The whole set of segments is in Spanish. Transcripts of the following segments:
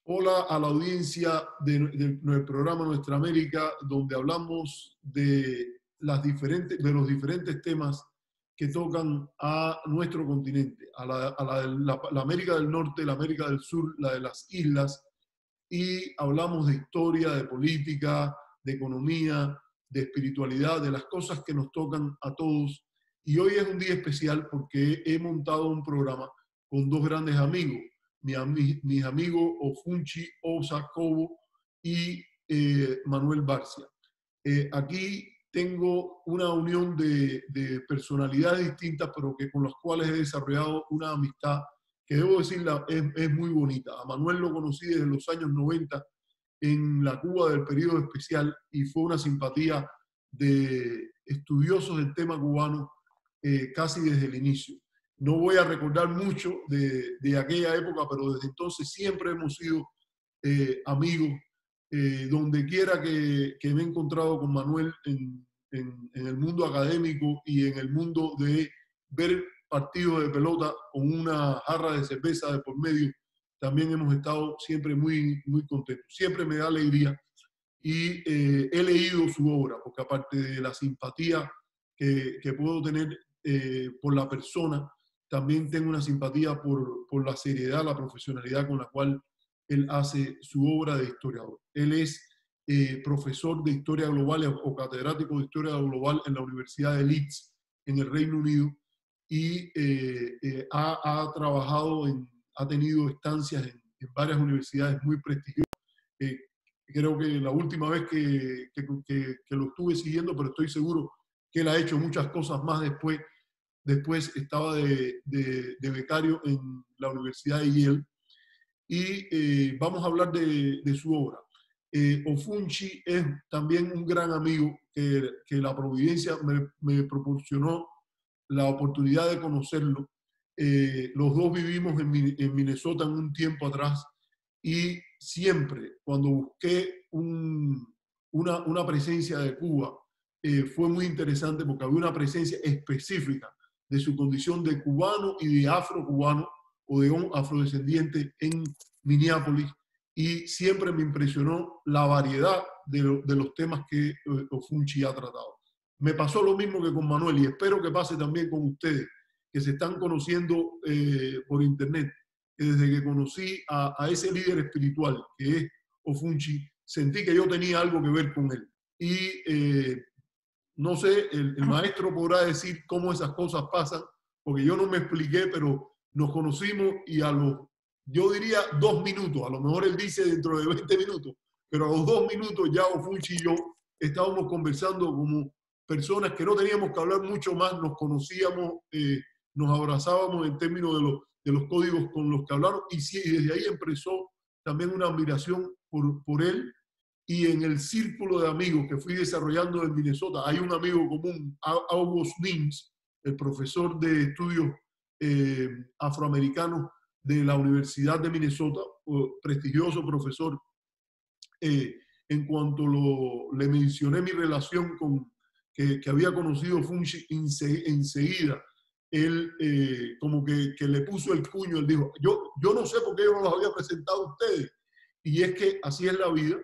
Hola a la audiencia del programa Nuestra América, donde hablamos de los diferentes temas que tocan a nuestro continente, la América del Norte, la América del Sur, la de las islas, y hablamos de historia, de política, de economía, de espiritualidad, de las cosas que nos tocan a todos. Y hoy es un día especial porque he montado un programa con dos grandes amigos, mis amigos Ofunchi Osa Cobo y Manuel Barcia. Aquí tengo una unión de personalidades distintas, pero que con las cuales he desarrollado una amistad que debo decirla es muy bonita. A Manuel lo conocí desde los años 90 en la Cuba del periodo especial y fue una simpatía de estudiosos del tema cubano casi desde el inicio. No voy a recordar mucho de aquella época, pero desde entonces siempre hemos sido amigos. Donde quiera que me he encontrado con Manuel en el mundo académico y en el mundo de ver partidos de pelota con una jarra de cerveza de por medio, también hemos estado siempre muy, muy contentos. Siempre me da alegría y he leído su obra, porque aparte de la simpatía que puedo tener por la persona, también tengo una simpatía por la seriedad, la profesionalidad con la cual él hace su obra de historiador. Él es profesor de Historia Global o catedrático de Historia Global en la Universidad de Leeds, en el Reino Unido, y ha trabajado, ha tenido estancias en varias universidades muy prestigiosas. Creo que la última vez que lo estuve siguiendo, pero estoy seguro que él ha hecho muchas cosas más después. Después estaba de becario en la Universidad de Yale. Y vamos a hablar de su obra. Ofunchi es también un gran amigo que la providencia me proporcionó la oportunidad de conocerlo. Los dos vivimos en Minnesota en un tiempo atrás y siempre cuando busqué una presencia de Cuba fue muy interesante porque había una presencia específica de su condición de cubano y de afrocubano o de un afrodescendiente en Minneapolis, y siempre me impresionó la variedad de los temas que Ofunchi ha tratado. Me pasó lo mismo que con Manuel y espero que pase también con ustedes, que se están conociendo por internet. Desde que conocí a ese líder espiritual que es Ofunchi, sentí que yo tenía algo que ver con él. Y no sé, el maestro podrá decir cómo esas cosas pasan, porque yo no me expliqué, pero nos conocimos y yo diría 2 minutos, a lo mejor él dice dentro de 20 minutos, pero a los 2 minutos ya Ofunchi y yo estábamos conversando como personas que no teníamos que hablar mucho más, nos conocíamos, nos abrazábamos en términos de los códigos con los que hablaron, y sí, desde ahí empezó también una admiración por él. Y en el círculo de amigos que fui desarrollando en Minnesota, hay un amigo común, August Nims, el profesor de estudios afroamericanos de la Universidad de Minnesota, prestigioso profesor. En cuanto le mencioné mi relación que había conocido Funchi, enseguida él como que le puso el puño. Él dijo, yo no sé por qué yo no los había presentado a ustedes. Y es que así es la vida.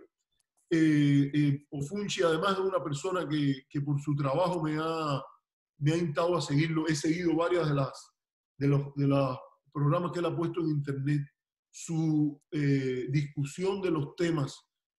Ofunchi además es una persona que por su trabajo me ha instado a seguirlo. He seguido varias de los programas que él ha puesto en internet. Su discusión de los temas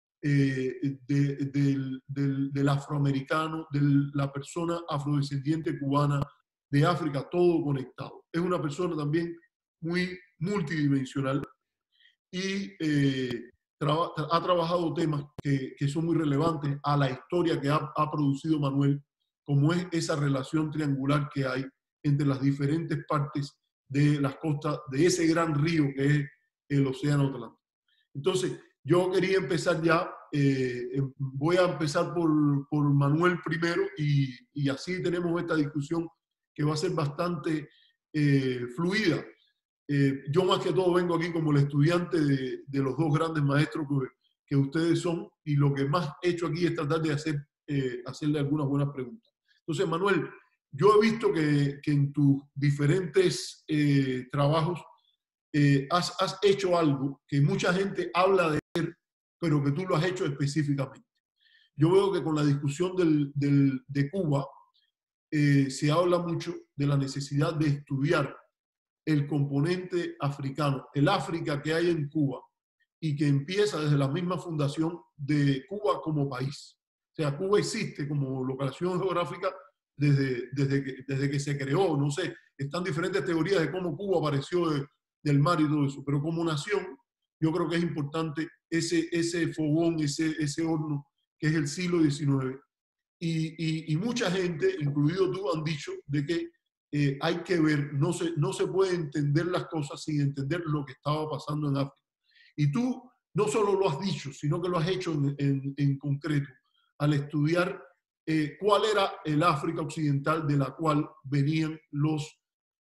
del afroamericano, de la persona afrodescendiente cubana, de África, todo conectado. Es una persona también muy multidimensional y ha trabajado temas que son muy relevantes a la historia que ha producido Manuel, como es esa relación triangular que hay entre las diferentes partes de las costas de ese gran río que es el Océano Atlántico. Entonces, yo quería empezar ya, voy a empezar por Manuel primero y así tenemos esta discusión que va a ser bastante fluida. Yo más que todo vengo aquí como el estudiante de los dos grandes maestros que ustedes son, y lo que más he hecho aquí es tratar de hacerle algunas buenas preguntas. Entonces, Manuel, yo he visto que en tus diferentes trabajos has hecho algo que mucha gente habla de él, pero que tú lo has hecho específicamente. Yo veo que con la discusión de Cuba se habla mucho de la necesidad de estudiar el componente africano, el África que hay en Cuba y que empieza desde la misma fundación de Cuba como país. O sea, Cuba existe como localización geográfica desde que se creó, no sé, están diferentes teorías de cómo Cuba apareció del mar y todo eso, pero como nación, yo creo que es importante ese fogón, ese horno que es el siglo XIX. Y mucha gente, incluido tú, han dicho de que hay que ver, no se puede entender las cosas sin entender lo que estaba pasando en África. Y tú no solo lo has dicho, sino que lo has hecho en concreto, al estudiar cuál era el África occidental de la cual venían los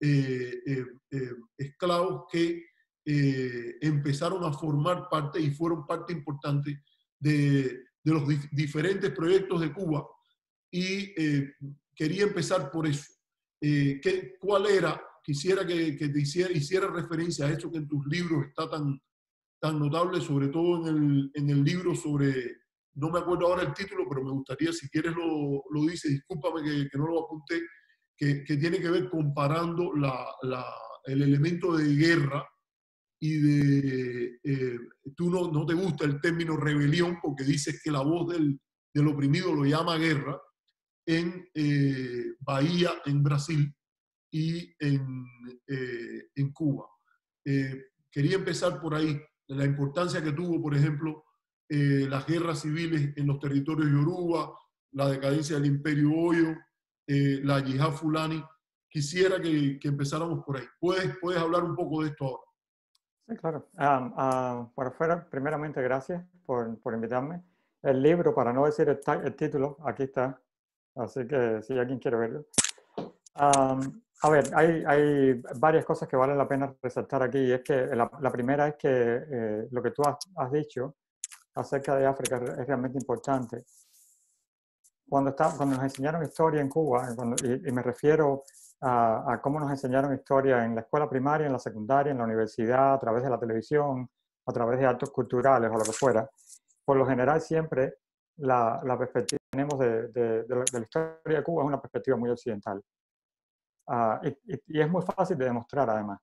esclavos que empezaron a formar parte y fueron parte importante de los diferentes proyectos de Cuba. Y quería empezar por eso. ¿Cuál era? Quisiera que te hiciera referencia a eso que en tus libros está tan notable, sobre todo en el libro sobre, no me acuerdo ahora el título, pero me gustaría, si quieres lo dice, discúlpame que no lo apunté, que tiene que ver comparando el elemento de guerra y tú no te gusta el término rebelión porque dices que la voz del oprimido lo llama guerra en Bahía, en Brasil y en Cuba. Quería empezar por ahí, la importancia que tuvo, por ejemplo, las guerras civiles en los territorios yoruba, la decadencia del imperio Oyo, la yihad fulani. Quisiera que empezáramos por ahí. ¿Puedes hablar un poco de esto ahora? Sí, claro. Por afuera, primeramente, gracias por invitarme. El libro, para no decir el título, aquí está. Así que si alguien quiere verlo. A ver, hay varias cosas que valen la pena resaltar aquí. Y es que la primera es que lo que tú has dicho acerca de África es realmente importante. Cuando nos enseñaron historia en Cuba, y me refiero a cómo nos enseñaron historia en la escuela primaria, en la secundaria, en la universidad, a través de la televisión, a través de actos culturales o lo que fuera, por lo general siempre la perspectiva que tenemos de la historia de Cuba es una perspectiva muy occidental. Y es muy fácil de demostrar además.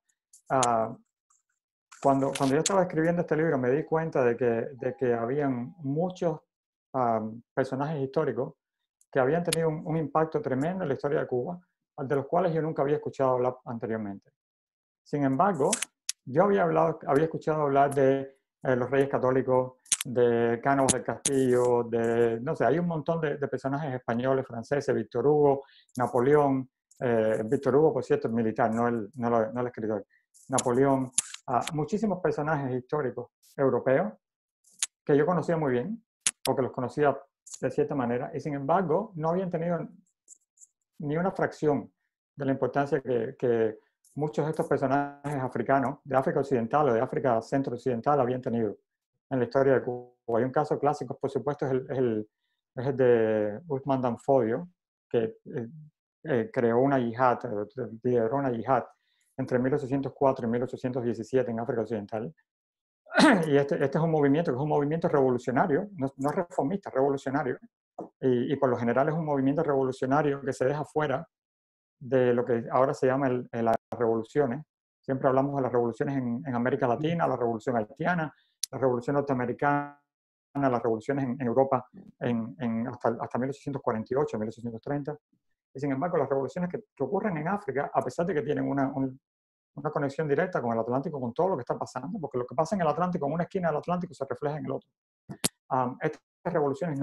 Cuando yo estaba escribiendo este libro me di cuenta de que habían muchos personajes históricos que habían tenido un impacto tremendo en la historia de Cuba, de los cuales yo nunca había escuchado hablar anteriormente. Sin embargo, yo había escuchado hablar de los Reyes Católicos, de Cánovas del Castillo, no sé, hay un montón de personajes españoles, franceses, Víctor Hugo, Napoleón, Víctor Hugo, por cierto, el militar, no el escritor, Napoleón, muchísimos personajes históricos europeos que yo conocía muy bien, o que los conocía de cierta manera, y sin embargo no habían tenido ni una fracción de la importancia que muchos de estos personajes africanos, de África Occidental o de África Centro-Occidental, habían tenido en la historia de Cuba. Hay un caso clásico, por supuesto, es el de Usman Dan Fodio, que creó una yihad, lideró una yihad entre 1804 y 1817 en África Occidental. Y este es un movimiento que es un movimiento revolucionario, no es reformista, es revolucionario. Y por lo general es un movimiento revolucionario que se deja fuera de lo que ahora se llama las revoluciones. Siempre hablamos de las revoluciones en América Latina, la revolución haitiana, la revolución norteamericana, las revoluciones en Europa hasta 1848, 1830. Y sin embargo, las revoluciones que ocurren en África, a pesar de que tienen una conexión directa con el Atlántico, con todo lo que está pasando, porque lo que pasa en el Atlántico, en una esquina del Atlántico, se refleja en el otro. Estas revoluciones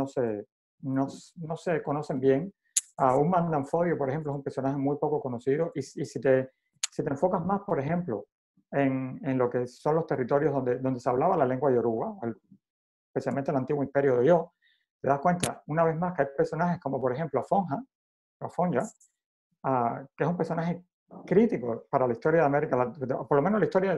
no se conocen bien. Usman Dan Fodio, por ejemplo, es un personaje muy poco conocido, y si te enfocas más, por ejemplo, en lo que son los territorios donde se hablaba la lengua yoruba, especialmente el antiguo imperio de Oyo, te das cuenta, una vez más, que hay personajes como, por ejemplo, Afonja, que es un personaje crítico para la historia de América, por lo menos la historia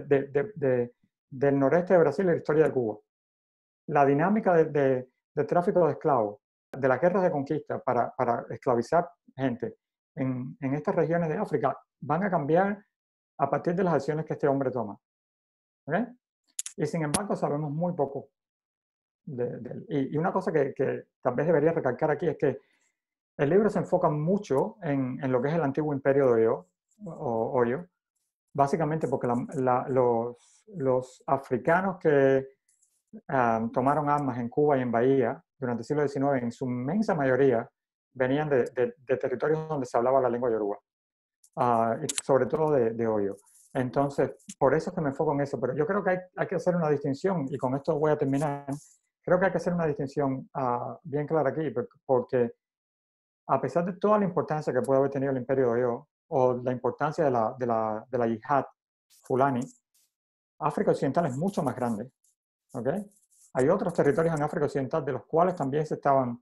del noreste de Brasil y la historia de Cuba. La dinámica del tráfico de esclavos, de las guerras de conquista para esclavizar gente en estas regiones de África van a cambiar a partir de las acciones que este hombre toma. ¿ok? Y sin embargo sabemos muy poco de él. Y una cosa que tal vez debería recalcar aquí es que el libro se enfoca mucho en lo que es el antiguo imperio de Oyo, básicamente porque los africanos que tomaron armas en Cuba y en Bahía durante el siglo XIX, en su inmensa mayoría, venían de territorios donde se hablaba la lengua yoruba, y sobre todo de Oyo. Entonces, por eso es que me enfoco en eso, pero yo creo que hay que hacer una distinción, y con esto voy a terminar. Creo que hay que hacer una distinción bien clara aquí, porque a pesar de toda la importancia que puede haber tenido el imperio de Oyo, o la importancia de la yihad fulani, África Occidental es mucho más grande. ¿Okay? Hay otros territorios en África Occidental de los cuales también se estaban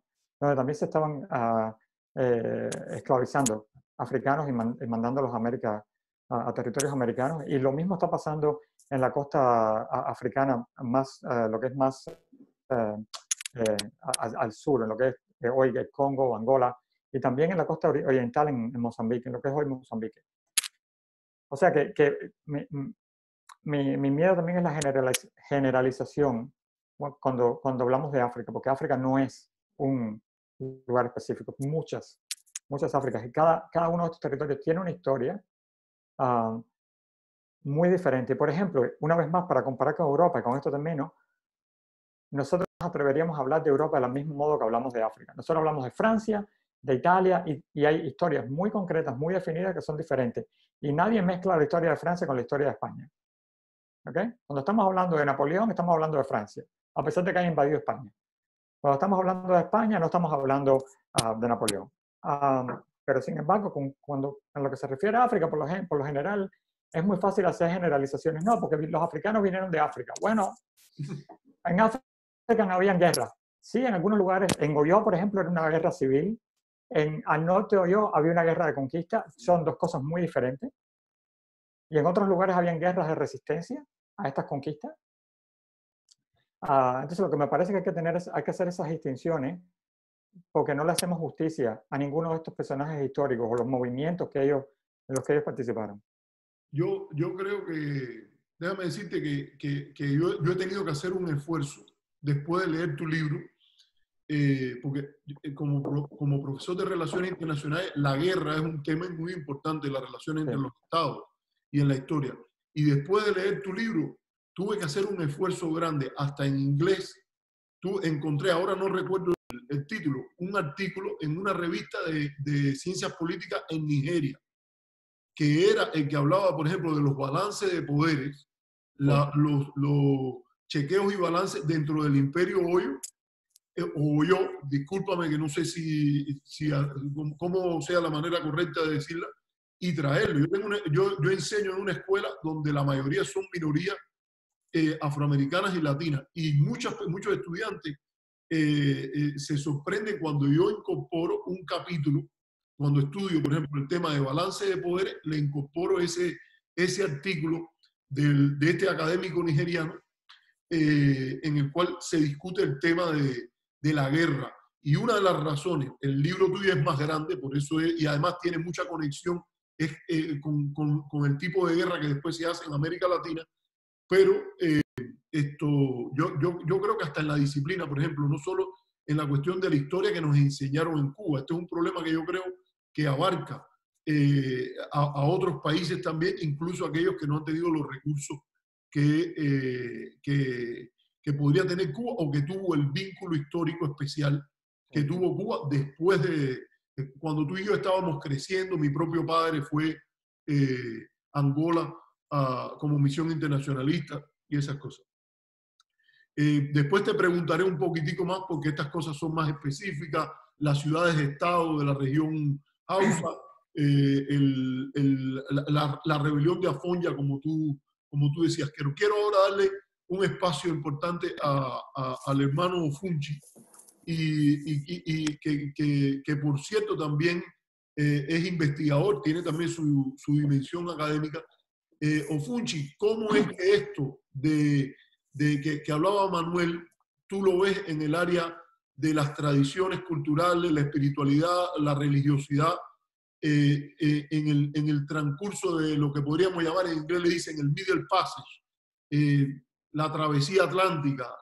esclavizando africanos y mandándolos a América, a territorios americanos. Y lo mismo está pasando en la costa africana, más, lo que es más al sur, en lo que es hoy el Congo, Angola, y también en la costa oriental en Mozambique, en lo que es hoy Mozambique. O sea que mi miedo también es la generalización cuando hablamos de África, porque África no es un lugar específico, muchas Áfricas, y cada uno de estos territorios tiene una historia muy diferente. Por ejemplo, una vez más, para comparar con Europa, y con esto termino, nosotros nos atreveríamos a hablar de Europa del mismo modo que hablamos de África. Nosotros hablamos de Francia, de Italia, y hay historias muy concretas, muy definidas que son diferentes. Y nadie mezcla la historia de Francia con la historia de España. ¿Okay? Cuando estamos hablando de Napoleón, estamos hablando de Francia, a pesar de que haya invadido España. Cuando estamos hablando de España, no estamos hablando de Napoleón. Pero sin embargo, en lo que se refiere a África, por lo general, es muy fácil hacer generalizaciones. No, porque los africanos vinieron de África. Bueno, en África no habían guerras. Sí, en algunos lugares, en Oyo, por ejemplo, era una guerra civil. Al norte de Oyo había una guerra de conquista. Son dos cosas muy diferentes. Y en otros lugares habían guerras de resistencia a estas conquistas. Entonces lo que me parece que hay que hacer esas distinciones, porque no le hacemos justicia a ninguno de estos personajes históricos o los movimientos en los que ellos participaron. Yo creo que, déjame decirte que yo he tenido que hacer un esfuerzo después de leer tu libro, porque como profesor de Relaciones Internacionales, la guerra es un tema muy importante en las relaciones entre los estados y en la historia. Y después de leer tu libro, tuve que hacer un esfuerzo grande, hasta en inglés. Encontré, ahora no recuerdo el título, un artículo en una revista de ciencias políticas en Nigeria, que era el que hablaba, por ejemplo, de los balances de poderes, los chequeos y balances dentro del imperio Oyo, discúlpame que no sé cómo sea la manera correcta de decirla, y traerlo. Yo enseño en una escuela donde la mayoría son minorías afroamericanas y latinas, y muchos estudiantes se sorprenden cuando yo incorporo un capítulo, cuando estudio, por ejemplo, el tema de balance de poderes, le incorporo ese artículo de este académico nigeriano, en el cual se discute el tema de la guerra. Y una de las razones, el libro tuyo es más grande, por eso y además tiene mucha conexión con el tipo de guerra que después se hace en América Latina, pero yo creo que hasta en la disciplina, por ejemplo, no solo en la cuestión de la historia que nos enseñaron en Cuba, este es un problema que yo creo que abarca a otros países también, incluso aquellos que no han tenido los recursos que podría tener Cuba, o que tuvo el vínculo histórico especial que tuvo Cuba después de cuando tú y yo estábamos creciendo. Mi propio padre fue Angola como misión internacionalista y esas cosas. Después te preguntaré un poquitico más, porque estas cosas son más específicas, las ciudades-estado de la región Hausa, la rebelión de Afonja, como tú decías. Quiero ahora darle un espacio importante al hermano Funchi, y que por cierto también es investigador, tiene también su dimensión académica. Ofunchi, ¿cómo es que esto que hablaba Manuel, tú lo ves en el área de las tradiciones culturales, la espiritualidad, la religiosidad, en el transcurso de lo que podríamos llamar, en inglés le dicen el middle passage, la travesía atlántica,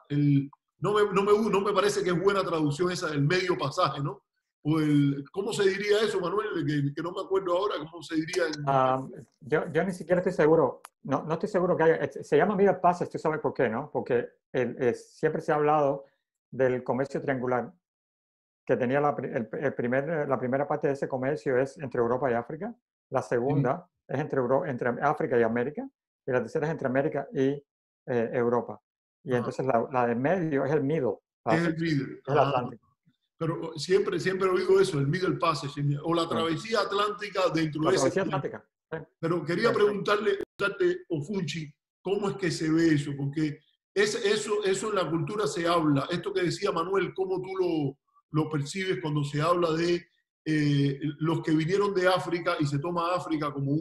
no me parece que es buena traducción esa del medio pasaje, ¿no? O ¿cómo se diría eso, Manuel? Que no me acuerdo ahora, ¿cómo se diría? Yo ni siquiera estoy seguro, no estoy seguro que haya, se llama Middle Passage, tú sabes por qué, ¿no? Porque siempre se ha hablado del comercio triangular, que tenía la primera parte de ese comercio es entre Europa y África, la segunda es entre África y América, y la tercera es entre América y Europa. Y entonces la de medio es el Middle Es el Passage, Middle. es el Atlántico. Pero siempre he oído eso, el Middle Passage, o la travesía atlántica dentro La de ese travesía tiempo. atlántica. Pero quería preguntarte, Ofunchi, ¿cómo es que se ve eso? Porque eso en la cultura se habla. Esto que decía Manuel, ¿cómo tú lo percibes cuando se habla de los que vinieron de África y se toma África como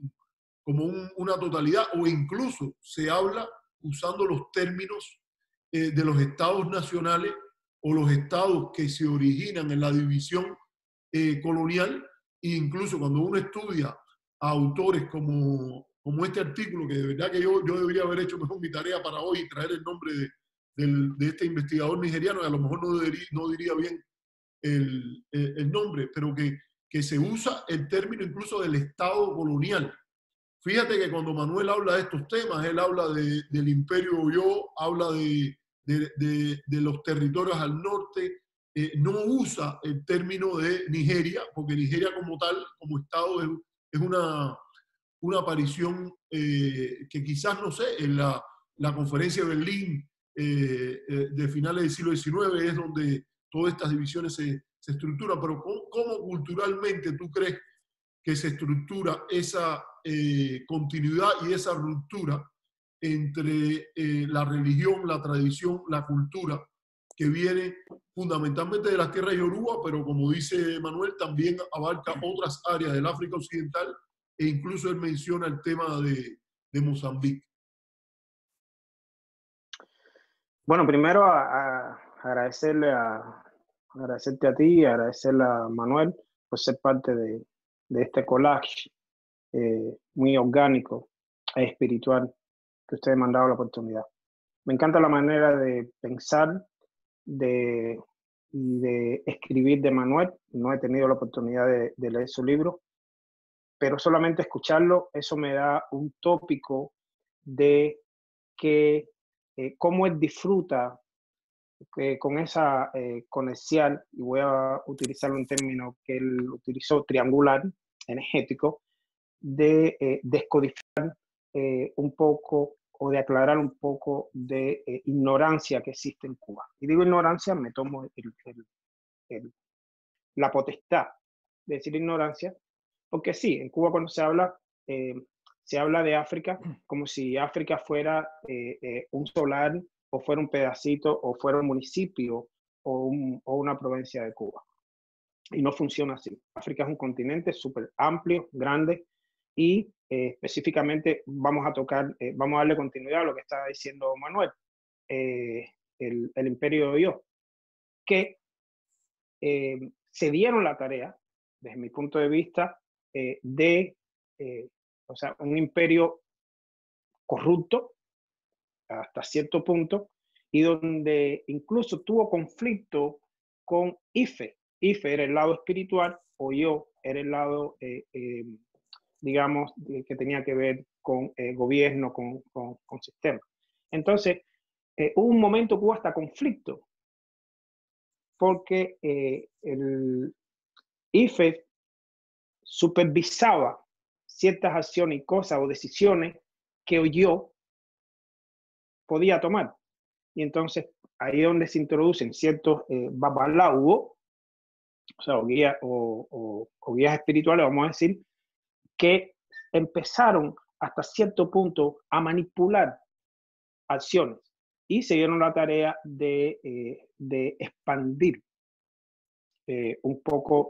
una totalidad? O incluso se habla usando los términos de los estados nacionales o los estados que se originan en la división colonial. E incluso cuando uno estudia a autores como este artículo, que de verdad que yo debería haber hecho mejor mi tarea para hoy y traer el nombre de este investigador nigeriano, y a lo mejor no diría bien el nombre, pero que se usa el término incluso del Estado colonial. Fíjate que cuando Manuel habla de estos temas, él habla del Imperio Oyo, habla de los territorios al norte, no usa el término de Nigeria, porque Nigeria como tal, como Estado, es una aparición que quizás, no sé, en la conferencia de Berlín de finales del siglo XIX es donde todas estas divisiones se estructuran, pero ¿cómo culturalmente tú crees que se estructura esa continuidad y esa ruptura entre la religión, la tradición, la cultura, que viene fundamentalmente de las tierras yoruba, pero como dice Manuel, también abarca otras áreas del África Occidental e incluso él menciona el tema de Mozambique? Bueno, primero agradecerte a ti y agradecerle a Manuel por ser parte de este collage muy orgánico e espiritual que ustedes me han dado la oportunidad. Me encanta la manera de pensar y de escribir de Manuel. No he tenido la oportunidad de leer su libro, pero solamente escucharlo, eso me da un tópico de que cómo él disfruta con esa comercial, y voy a utilizar un término que él utilizó, triangular, energético, de descodificar un poco o de aclarar un poco de ignorancia que existe en Cuba. Y digo ignorancia, me tomo la potestad de decir ignorancia, porque sí, en Cuba cuando se habla de África como si África fuera un solar o fuera un pedacito o fuera un municipio o una provincia de Cuba. Y no funciona así. África es un continente súper amplio, grande, y específicamente vamos a darle continuidad a lo que estaba diciendo Manuel, el Imperio de Oyo, que se dieron la tarea, desde mi punto de vista, o sea, un imperio corrupto hasta cierto punto, y donde incluso tuvo conflicto con Ife. Ife era el lado espiritual, Oyo era el lado, digamos, que tenía que ver con gobierno, con sistema. Entonces, hubo un momento que hubo hasta conflicto, porque el IFE supervisaba ciertas acciones y cosas o decisiones que Oyo podía tomar. Y entonces ahí es donde se introducen ciertos babalaos, o sea, o guías espirituales, vamos a decir, que empezaron hasta cierto punto a manipular acciones y se dieron la tarea de expandir un poco,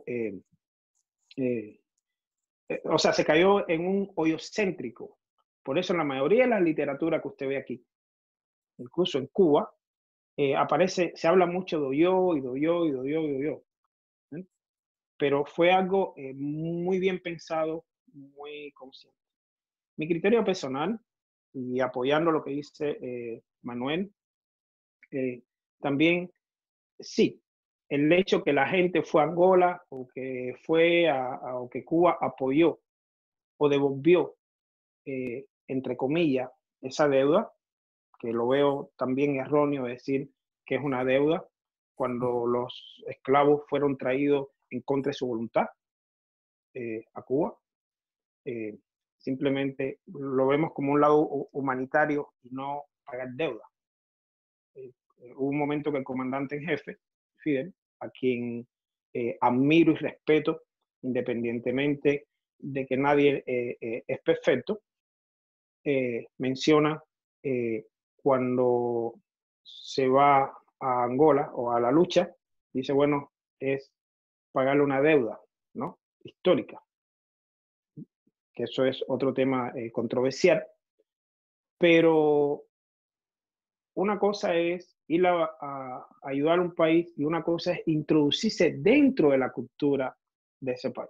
o sea, se cayó en un hoyo céntrico. Por eso en la mayoría de la literatura que usted ve aquí, incluso en Cuba, se habla mucho de Oyo y de Oyo y de Oyo y de Oyo. ¿Eh? Pero fue algo muy bien pensado, muy consciente. Mi criterio personal, y apoyando lo que dice Manuel, también sí, el hecho que la gente fue a Angola o que o que Cuba apoyó o devolvió, entre comillas, esa deuda, que lo veo también erróneo decir que es una deuda cuando los esclavos fueron traídos en contra de su voluntad a Cuba. Simplemente lo vemos como un lado humanitario y no pagar deuda. Hubo un momento que el comandante en jefe, Fidel, a quien admiro y respeto, independientemente de que nadie es perfecto, menciona cuando se va a Angola o a la lucha, dice, bueno, es pagarle una deuda, ¿no? Histórica, que eso es otro tema controversial, pero una cosa es ir a ayudar a un país y una cosa es introducirse dentro de la cultura de ese país.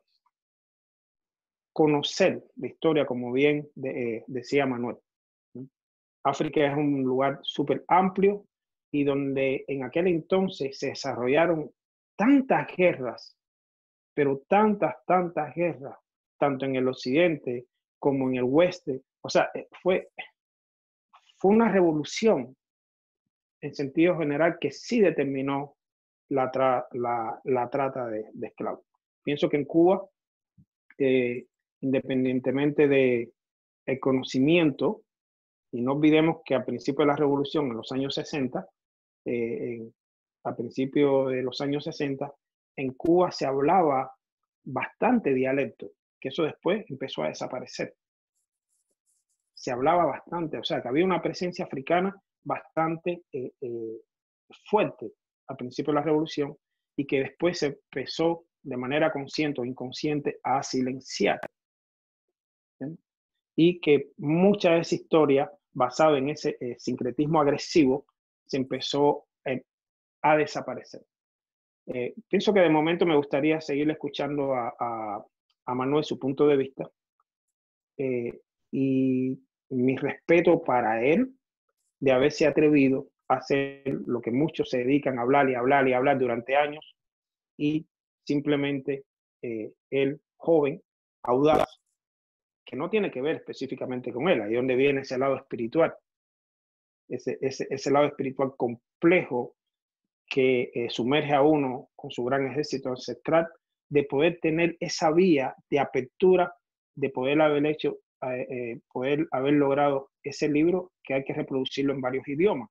Conocer la historia, como bien decía Manuel. África es un lugar súper amplio y donde en aquel entonces se desarrollaron tantas guerras, pero tantas guerras, tanto en el occidente como en el oeste. O sea, fue una revolución en sentido general que sí determinó la trata de esclavos. Pienso que en Cuba, independientemente del conocimiento, y no olvidemos que al principio de la revolución, en los años 60, a principios de los años 60, en Cuba se hablaba bastante dialecto, que eso después empezó a desaparecer. Se hablaba bastante, o sea, que había una presencia africana bastante fuerte al principio de la revolución y que después se empezó de manera consciente o inconsciente a silenciar. ¿Bien? Y que mucha de esa historia basada en ese sincretismo agresivo se empezó a desaparecer. Pienso que de momento me gustaría seguir escuchando a Manuel su punto de vista y mi respeto para él de haberse atrevido a hacer lo que muchos se dedican a hablar y hablar y hablar durante años y simplemente él, joven, audaz, que no tiene que ver específicamente con él, ahí es donde viene ese lado espiritual, ese lado espiritual complejo que sumerge a uno con su gran ejército ancestral, de poder tener esa vía de apertura, de poder poder haber logrado ese libro que hay que reproducirlo en varios idiomas,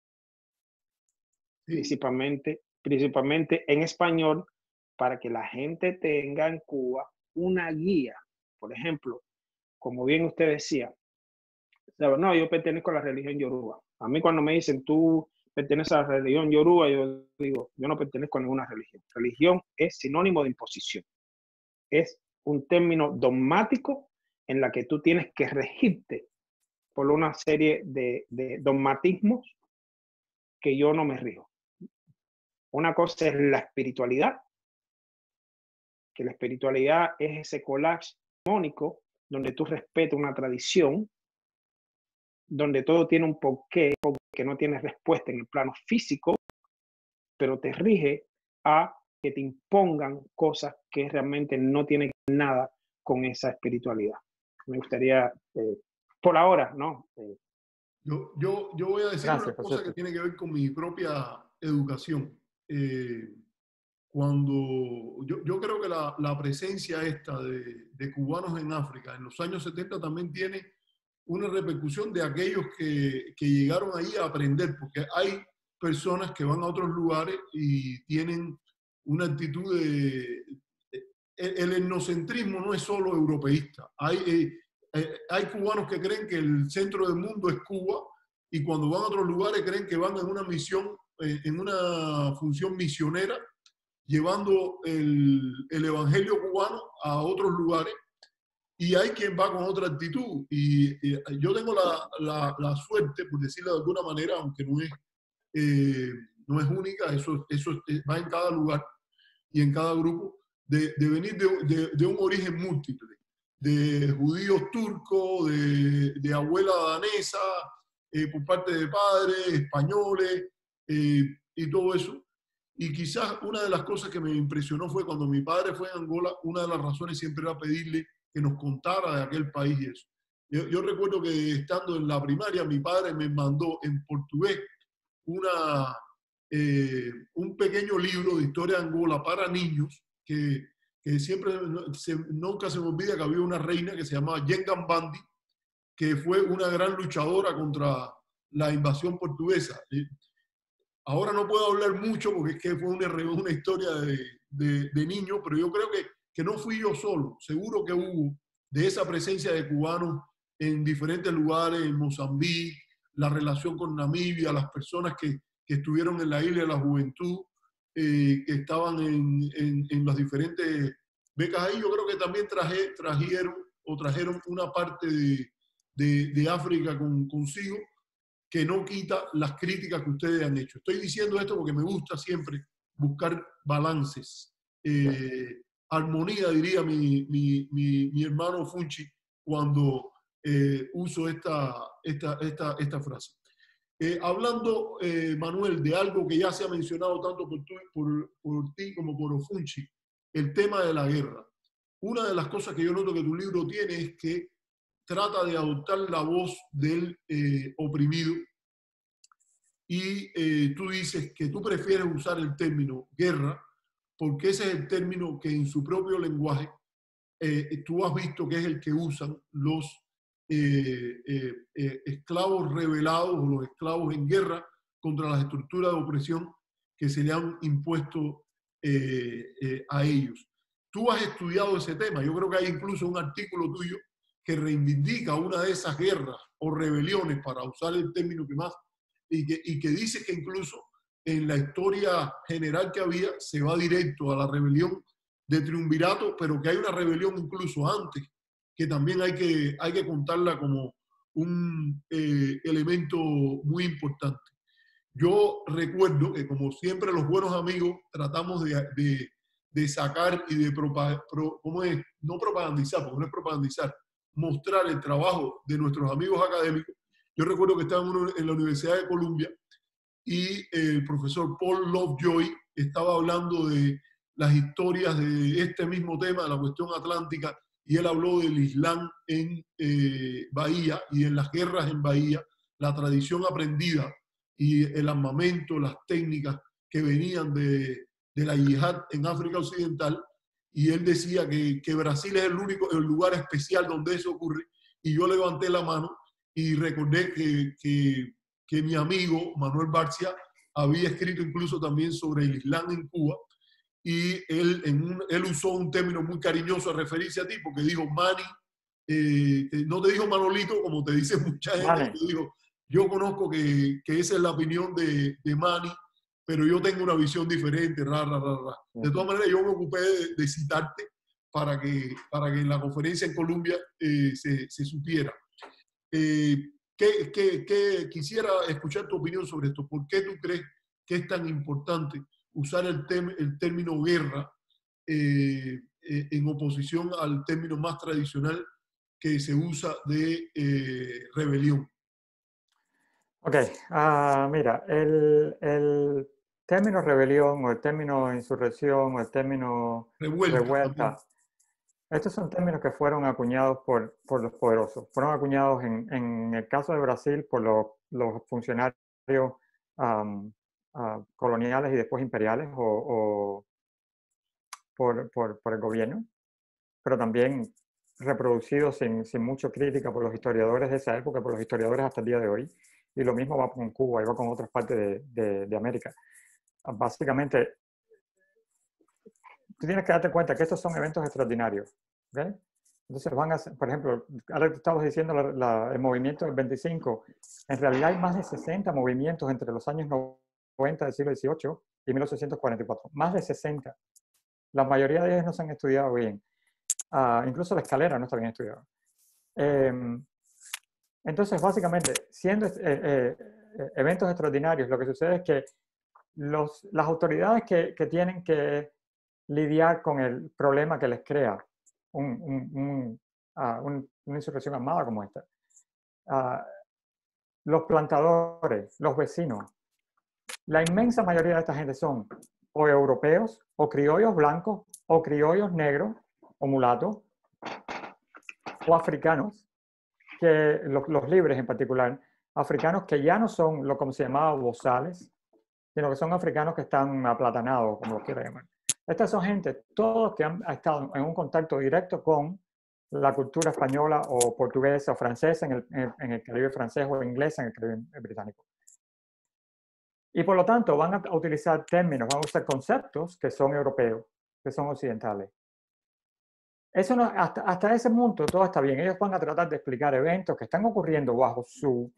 sí. principalmente en español, para que la gente tenga en Cuba una guía. Por ejemplo, como bien usted decía, no, yo pertenezco a la religión yoruba. A mí cuando me dicen tú perteneces a la religión yoruba, yo digo, yo no pertenezco a ninguna religión. Religión es sinónimo de imposición. Es un término dogmático en la que tú tienes que regirte por una serie de dogmatismos que yo no me rijo. Una cosa es la espiritualidad, que la espiritualidad es ese collage armónico donde tú respetas una tradición, donde todo tiene un porqué, que no tiene respuesta en el plano físico, pero te rige a que te impongan cosas que realmente no tienen nada con esa espiritualidad. Me gustaría, por ahora, ¿no? Yo voy a decir una cosa que tiene que ver con mi propia educación. Cuando yo creo que la presencia esta de cubanos en África en los años 70 también tiene una repercusión de aquellos que llegaron ahí a aprender, porque hay personas que van a otros lugares y tienen una actitud el etnocentrismo no es solo europeísta. Hay cubanos que creen que el centro del mundo es Cuba y cuando van a otros lugares creen que van en una misión, en una función misionera, llevando el evangelio cubano a otros lugares. Y hay quien va con otra actitud. Y yo tengo la suerte, por decirlo de alguna manera, aunque no es única, eso va en cada lugar y en cada grupo, de venir de un origen múltiple. de judíos turcos, de abuela danesa, por parte de padres, españoles, y todo eso. Y quizás una de las cosas que me impresionó fue cuando mi padre fue a Angola, una de las razones siempre era pedirle que nos contara de aquel país y eso. Yo recuerdo que estando en la primaria, mi padre me mandó en portugués un pequeño libro de historia de Angola para niños que siempre, nunca se me olvida que había una reina que se llamaba Yengan Bandi, que fue una gran luchadora contra la invasión portuguesa. Ahora no puedo hablar mucho porque es que fue una historia de niño, pero yo creo que no fui yo solo. Seguro que hubo de esa presencia de cubanos en diferentes lugares, en Mozambique, la relación con Namibia, las personas que estuvieron en la isla de la juventud, que estaban en las diferentes becas ahí. Yo creo que también trajeron una parte de África consigo, que no quita las críticas que ustedes han hecho. Estoy diciendo esto porque me gusta siempre buscar balances, armonía, diría mi hermano Funchi, cuando uso esta frase. Hablando, Manuel, de algo que ya se ha mencionado tanto por ti como por Funchi, el tema de la guerra. Una de las cosas que yo noto que tu libro tiene es que trata de adoptar la voz del oprimido, y tú dices que tú prefieres usar el término guerra porque ese es el término que en su propio lenguaje tú has visto que es el que usan los esclavos rebelados o los esclavos en guerra contra las estructuras de opresión que se le han impuesto a ellos. Tú has estudiado ese tema. Yo creo que hay incluso un artículo tuyo que reivindica una de esas guerras o rebeliones, para usar el término que más, y que dice que incluso en la historia general que había se va directo a la rebelión de Triunvirato, pero que hay una rebelión incluso antes, que también hay que contarla como un elemento muy importante. Yo recuerdo que, como siempre, los buenos amigos tratamos de sacar y de ¿cómo es? No propagandizar, porque no es propagandizar, mostrar el trabajo de nuestros amigos académicos. Yo recuerdo que estaba en la Universidad de Columbia y el profesor Paul Lovejoy estaba hablando de las historias de este mismo tema, de la cuestión atlántica, y él habló del Islam en Bahía y en las guerras en Bahía, la tradición aprendida y el armamento, las técnicas que venían de la yihad en África Occidental, y él decía que Brasil es el lugar especial donde eso ocurre, y yo levanté la mano y recordé que mi amigo Manuel Barcia había escrito incluso también sobre el Islam en Cuba, y él usó un término muy cariñoso a referirse a ti, porque dijo Mani, no te dijo Manolito como te dice mucha gente, te dijo, yo conozco que esa es la opinión de Mani, pero yo tengo una visión diferente, De todas maneras, yo me ocupé de citarte para que en la conferencia en Colombia se supiera. Quisiera escuchar tu opinión sobre esto. ¿Por qué tú crees que es tan importante usar el término guerra en oposición al término más tradicional que se usa de rebelión? Ok, mira, el término rebelión o el término insurrección o el término revuelta, estos son términos que fueron acuñados por los poderosos. Fueron acuñados en el caso de Brasil por los funcionarios coloniales y después imperiales o por el gobierno, pero también reproducidos sin mucha crítica por los historiadores de esa época, por los historiadores hasta el día de hoy. Y lo mismo va con Cuba y va con otras partes de América. Básicamente, tú tienes que darte cuenta que estos son eventos extraordinarios. ¿Okay? Entonces van a ser, por ejemplo, ahora que estabas diciendo el movimiento del 25, en realidad hay más de 60 movimientos entre los años 90 del siglo XVIII y 1844. Más de 60. La mayoría de ellos no se han estudiado bien. Incluso la escalera no está bien estudiada. Entonces, básicamente, siendo eventos extraordinarios, lo que sucede es que las autoridades que tienen que lidiar con el problema que les crea un una insurrección armada como esta. Los plantadores, los vecinos, la inmensa mayoría de esta gente son o europeos, o criollos blancos, o criollos negros, o mulatos, o africanos, que los libres en particular, africanos que ya no son lo como se llamaba bozales, sino que son africanos que están aplatanados, como lo quiera llamar. Estas son gente, todos que han estado en un contacto directo con la cultura española o portuguesa o francesa en el Caribe francés o inglesa en el Caribe británico. Y por lo tanto van a utilizar términos, van a usar conceptos que son europeos, que son occidentales. Eso no, hasta ese punto todo está bien. Ellos van a tratar de explicar eventos que están ocurriendo bajo su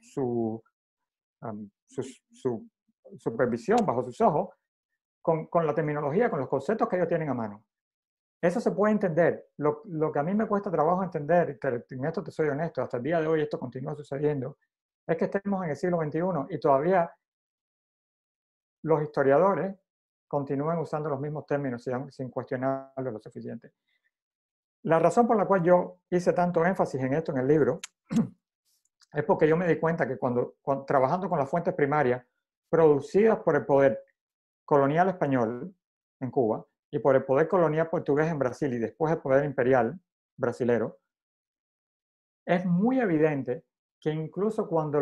supervisión, bajo sus ojos, con la terminología, con los conceptos que ellos tienen a mano. Eso se puede entender. Lo que a mí me cuesta trabajo entender, y en esto te soy honesto, hasta el día de hoy esto continúa sucediendo, es que estemos en el siglo XXI y todavía los historiadores continúan usando los mismos términos sin cuestionarlo lo suficiente. La razón por la cual yo hice tanto énfasis en esto en el libro es porque yo me di cuenta que cuando trabajando con las fuentes primarias producidas por el poder colonial español en Cuba y por el poder colonial portugués en Brasil y después el poder imperial brasilero, es muy evidente que incluso cuando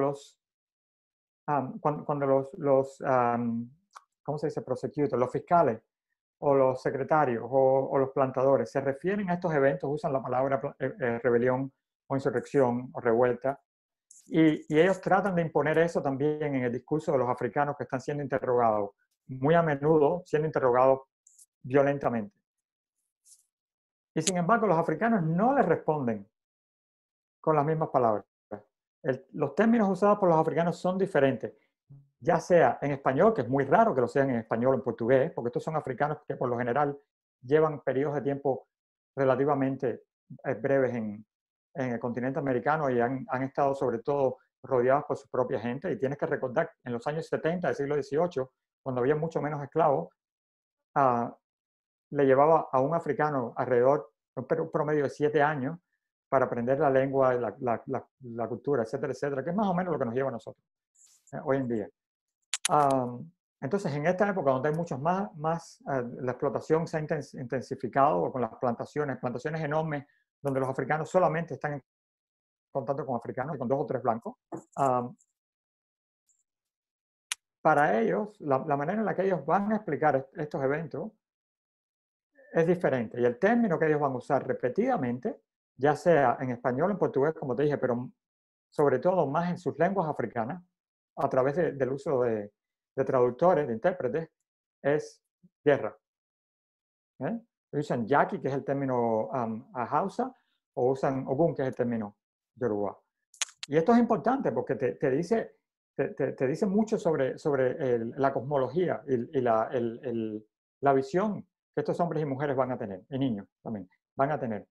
¿cómo se dice? Prosecutors, los fiscales o los secretarios o los plantadores se refieren a estos eventos, usan la palabra rebelión o insurrección o revuelta, y ellos tratan de imponer eso también en el discurso de los africanos que están siendo interrogados, muy a menudo siendo interrogados violentamente. Y sin embargo, los africanos no les responden con las mismas palabras. Los términos usados por los africanos son diferentes, ya sea en español, que es muy raro que lo sean en español o en portugués, porque estos son africanos que por lo general llevan periodos de tiempo relativamente breves en el continente americano y han estado sobre todo rodeados por su propia gente. Y tienes que recordar, en los años 70 del siglo XVIII, cuando había mucho menos esclavos, le llevaba a un africano alrededor un promedio de 7 años para aprender la lengua, la cultura, etcétera, etcétera, que es más o menos lo que nos lleva a nosotros hoy en día. Entonces, en esta época donde hay muchos más la explotación se ha intensificado con las plantaciones enormes, donde los africanos solamente están en contacto con africanos y con 2 o 3 blancos. Para ellos, la manera en la que ellos van a explicar estos eventos es diferente. Y el término que ellos van a usar repetidamente, ya sea en español o en portugués, como te dije, pero sobre todo más en sus lenguas africanas, a través del uso de traductores, de intérpretes, es guerra. Usan yaqui, que es el término Hausa, o usan ogun, que es el término Yoruba. Y esto es importante porque te dice mucho sobre la cosmología y la visión que estos hombres y mujeres van a tener, y niños también, van a tener.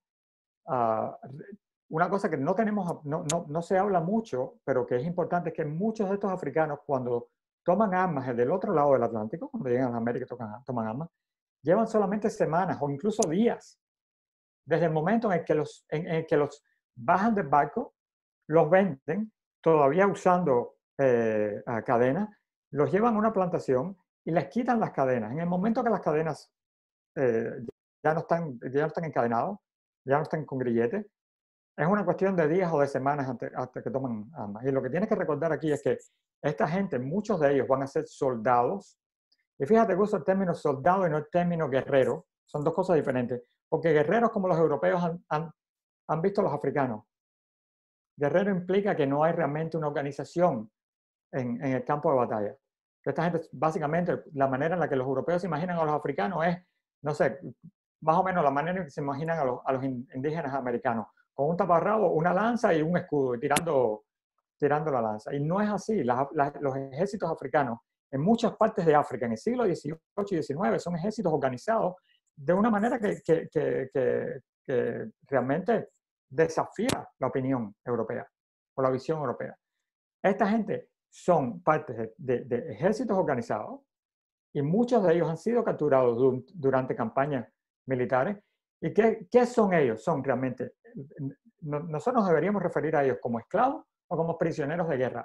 Una cosa que no se habla mucho, pero que es importante, es que muchos de estos africanos, cuando toman armas del otro lado del Atlántico, cuando llegan a América y toman armas, llevan solamente semanas o incluso días, desde el momento en el que los bajan del barco, los venden, todavía usando cadenas, los llevan a una plantación y les quitan las cadenas. En el momento que las cadenas ya no están encadenados, ya no están con grilletes, es una cuestión de días o de semanas hasta que toman armas. Y lo que tienes que recordar aquí es que esta gente, muchos de ellos van a ser soldados. Y fíjate que uso el término soldado y no el término guerrero. Son 2 cosas diferentes. Porque guerreros como los europeos han visto a los africanos. Guerrero implica que no hay realmente una organización en el campo de batalla. Esta gente, básicamente, la manera en la que los europeos se imaginan a los africanos es, no sé, más o menos la manera en que se imaginan a los indígenas americanos, con un taparrabo, una lanza y un escudo, y tirando la lanza. Y no es así. Los ejércitos africanos, en muchas partes de África, en el siglo XVIII y XIX, son ejércitos organizados de una manera que realmente desafía la opinión europea o la visión europea. Esta gente son parte de ejércitos organizados y muchos de ellos han sido capturados durante campañas militares. ¿Y qué son ellos? Son realmente nosotros nos deberíamos referir a ellos como esclavos o como prisioneros de guerra.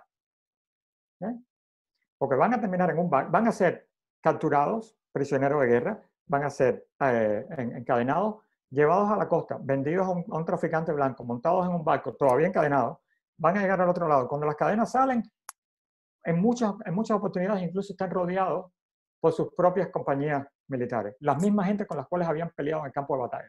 Porque van a terminar en un barco, van a ser capturados, prisioneros de guerra, van a ser encadenados, llevados a la costa, vendidos a un traficante blanco, montados en un barco, todavía encadenados, van a llegar al otro lado. Cuando las cadenas salen, en muchas oportunidades incluso están rodeados por sus propias compañías militares, las mismas gente con las cuales habían peleado en el campo de batalla.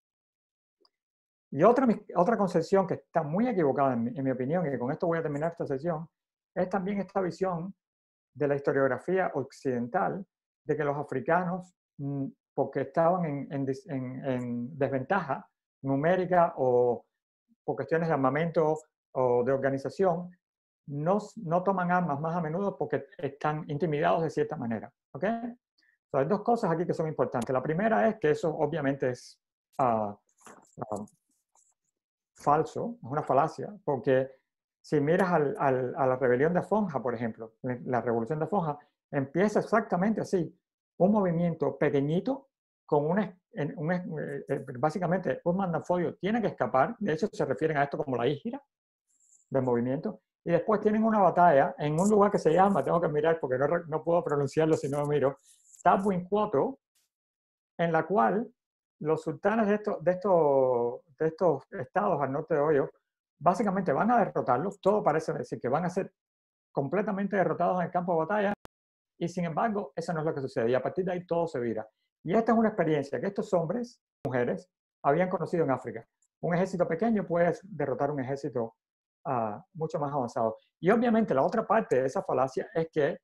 Y otra concepción que está muy equivocada, en mi opinión, y con esto voy a terminar esta sesión, es también esta visión de la historiografía occidental de que los africanos, porque estaban en desventaja numérica o por cuestiones de armamento o de organización, no toman armas más a menudo porque están intimidados de cierta manera. ¿Okay? So, hay dos cosas aquí que son importantes. La primera es que eso obviamente es falso, es una falacia, porque si miras a la rebelión de Fonja, por ejemplo, la revolución de Fonja, empieza exactamente así, un movimiento pequeñito con básicamente un mandafodio tiene que escapar, de hecho se refieren a esto como la hígira del movimiento, y después tienen una batalla en un lugar que se llama, tengo que mirar porque no puedo pronunciarlo si no lo miro, Tabwinquoto, en la cual los sultanes de estos estados al norte de Oyo básicamente van a derrotarlos, todo parece decir que van a ser completamente derrotados en el campo de batalla, y sin embargo eso no es lo que sucede, y a partir de ahí todo se vira. Y esta es una experiencia que estos hombres, mujeres, habían conocido en África. Un ejército pequeño puede derrotar un ejército mucho más avanzado. Y obviamente la otra parte de esa falacia es que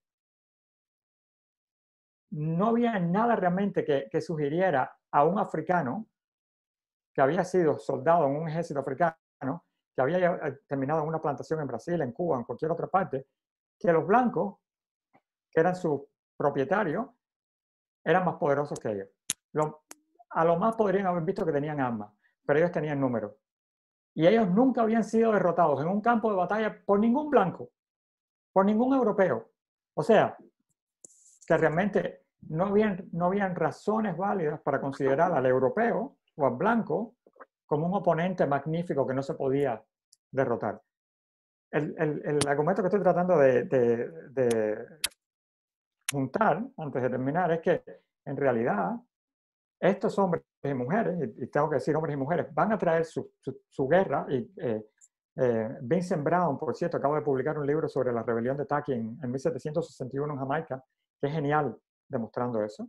no había nada realmente que sugiriera a un africano que había sido soldado en un ejército africano, que había terminado en una plantación en Brasil, en Cuba, en cualquier otra parte, que los blancos, que eran sus propietarios, eran más poderosos que ellos. A lo más podrían haber visto que tenían armas, pero ellos tenían números. Y ellos nunca habían sido derrotados en un campo de batalla por ningún blanco, por ningún europeo. O sea, que realmente no habían razones válidas para considerar al europeo o al blanco como un oponente magnífico que no se podía derrotar. El argumento que estoy tratando de juntar antes de terminar es que en realidad estos hombres y mujeres, y tengo que decir hombres y mujeres, van a traer su guerra. Y Vincent Brown, por cierto, acaba de publicar un libro sobre la rebelión de Taki en 1761 en Jamaica, que es genial demostrando eso.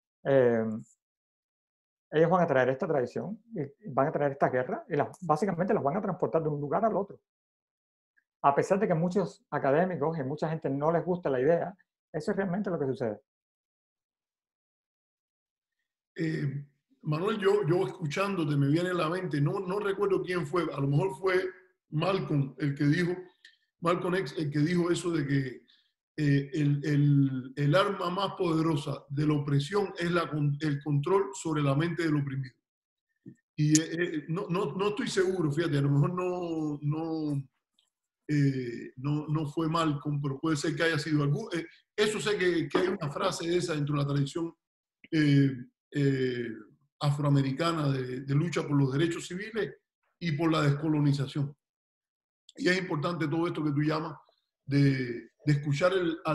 Ellos van a traer esta tradición, y van a traer esta guerra, y básicamente las van a transportar de un lugar al otro. A pesar de que muchos académicos y mucha gente no les gusta la idea, eso es realmente lo que sucede. Manuel, yo escuchándote me viene a la mente, no recuerdo quién fue, a lo mejor fue Malcolm el que dijo, Malcolm X el que dijo eso de que el arma más poderosa de la opresión es el control sobre la mente del oprimido. Y no estoy seguro, fíjate, a lo mejor no fue Malcolm, pero puede ser que haya sido algún. Eso sé que hay una frase de esa dentro de la tradición afroamericana de lucha por los derechos civiles y por la descolonización. Y es importante todo esto que tú llamas de escuchar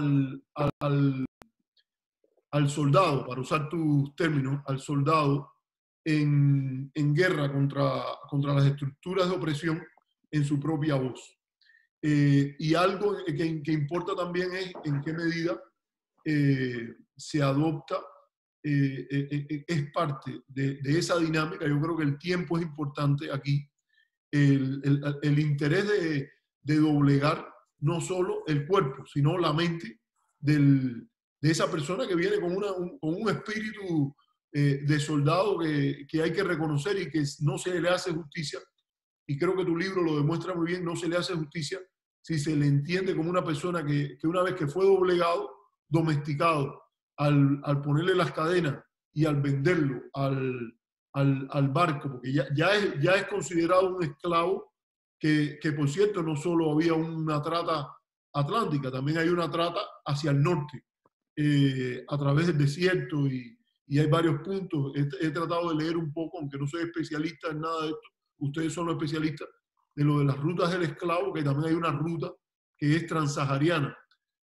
al soldado, para usar tus términos, al soldado en guerra contra las estructuras de opresión en su propia voz. Y algo que importa también es en qué medida se adopta, es parte de esa dinámica. Yo creo que el tiempo es importante aquí, el interés de doblegar no solo el cuerpo, sino la mente de esa persona que viene con un espíritu de soldado que hay que reconocer y que no se le hace justicia. Y creo que tu libro lo demuestra muy bien, no se le hace justicia si se le entiende como una persona que una vez que fue doblegado, domesticado, al ponerle las cadenas y al venderlo al barco, porque ya es considerado un esclavo, que por cierto no solo había una trata atlántica, también hay una trata hacia el norte, a través del desierto, y hay varios puntos. He tratado de leer un poco, aunque no soy especialista en nada de esto, ustedes son los especialistas, de lo de las rutas del esclavo, que también hay una ruta que es transsahariana.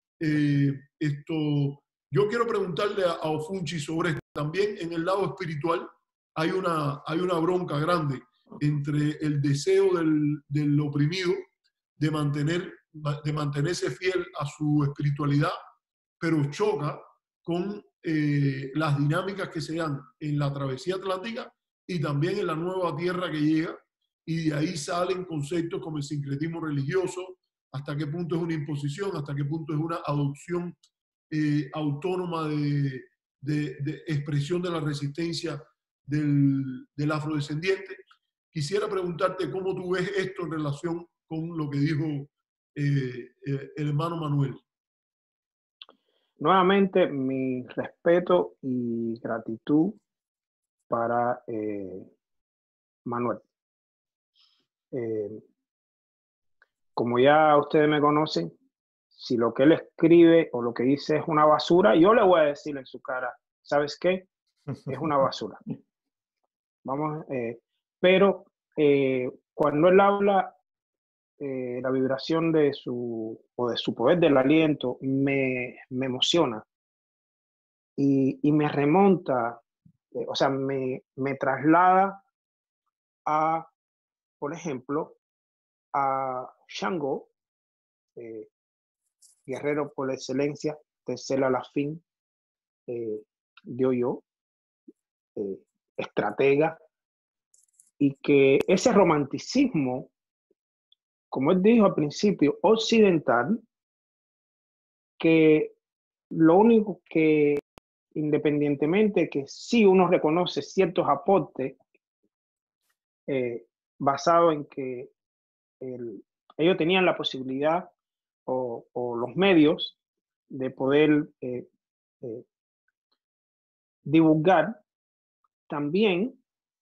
Yo quiero preguntarle a Ofunchi sobre esto. También en el lado espiritual hay una bronca grande entre el deseo del oprimido de mantenerse fiel a su espiritualidad, pero choca con las dinámicas que se dan en la travesía atlántica y también en la nueva tierra que llega, y de ahí salen conceptos como el sincretismo religioso, hasta qué punto es una imposición, hasta qué punto es una adopción autónoma de expresión de la resistencia del afrodescendiente. Quisiera preguntarte cómo tú ves esto en relación con lo que dijo el hermano Manuel. Nuevamente, mi respeto y gratitud para Manuel. Como ya ustedes me conocen, si lo que él escribe o lo que dice es una basura, yo le voy a decir en su cara, ¿sabes qué? Es una basura. Vamos, pero cuando él habla, la vibración de su poder del aliento me emociona y me remonta, o sea, me traslada a, por ejemplo, a Shango, guerrero por excelencia, tercera a la fin, yo, estratega, y que ese romanticismo, como él dijo al principio, occidental, que lo único que, independientemente que sí uno reconoce ciertos aportes basados en que ellos tenían la posibilidad o los medios de poder divulgar, también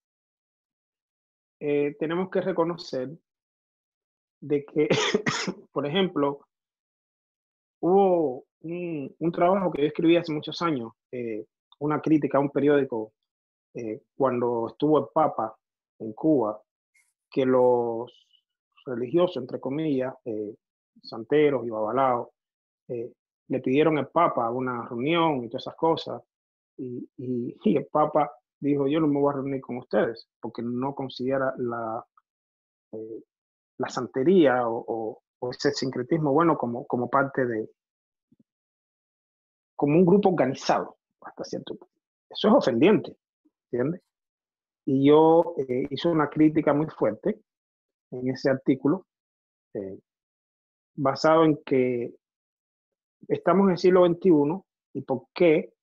tenemos que reconocer de que, por ejemplo, hubo un trabajo que yo escribí hace muchos años, una crítica a un periódico, cuando estuvo el Papa en Cuba, que los religiosos, entre comillas, santeros y babalaos, le pidieron al Papa una reunión y todas esas cosas, y el Papa dijo, yo no me voy a reunir con ustedes, porque no considera la santería o ese sincretismo bueno como parte de, como un grupo organizado, hasta cierto punto. Eso es ofendiente, ¿entiendes? Y yo hice una crítica muy fuerte en ese artículo, basado en que estamos en el siglo XXI y por qué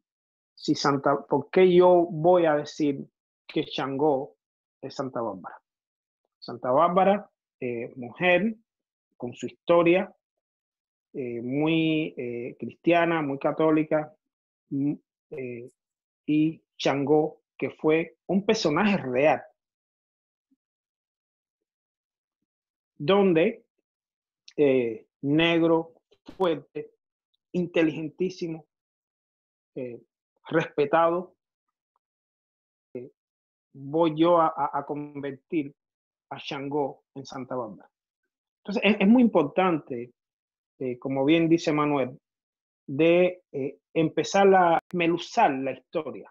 yo voy a decir que Shango es Santa Bárbara. Santa Bárbara, mujer con su historia, muy cristiana, muy católica, y Shango, que fue un personaje real, donde negro, fuerte, inteligentísimo, respetado, voy yo a convertir a Shango en Santa Bárbara. Entonces es muy importante, como bien dice Manuel, de empezar a meluzar la historia.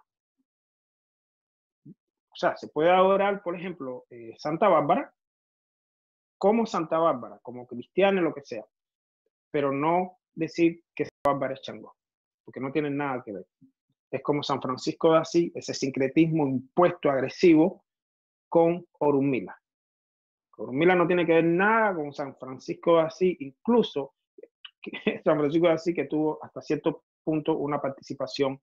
O sea, se puede adorar, por ejemplo, Santa Bárbara como Santa Bárbara, como cristiana, lo que sea, pero no decir que Santa Bárbara es Shango, porque no tienen nada que ver. Es como San Francisco de Asís, ese sincretismo impuesto agresivo con Orunmila. Orunmila no tiene que ver nada con San Francisco de Asís, incluso San Francisco de Asís, que tuvo hasta cierto punto una participación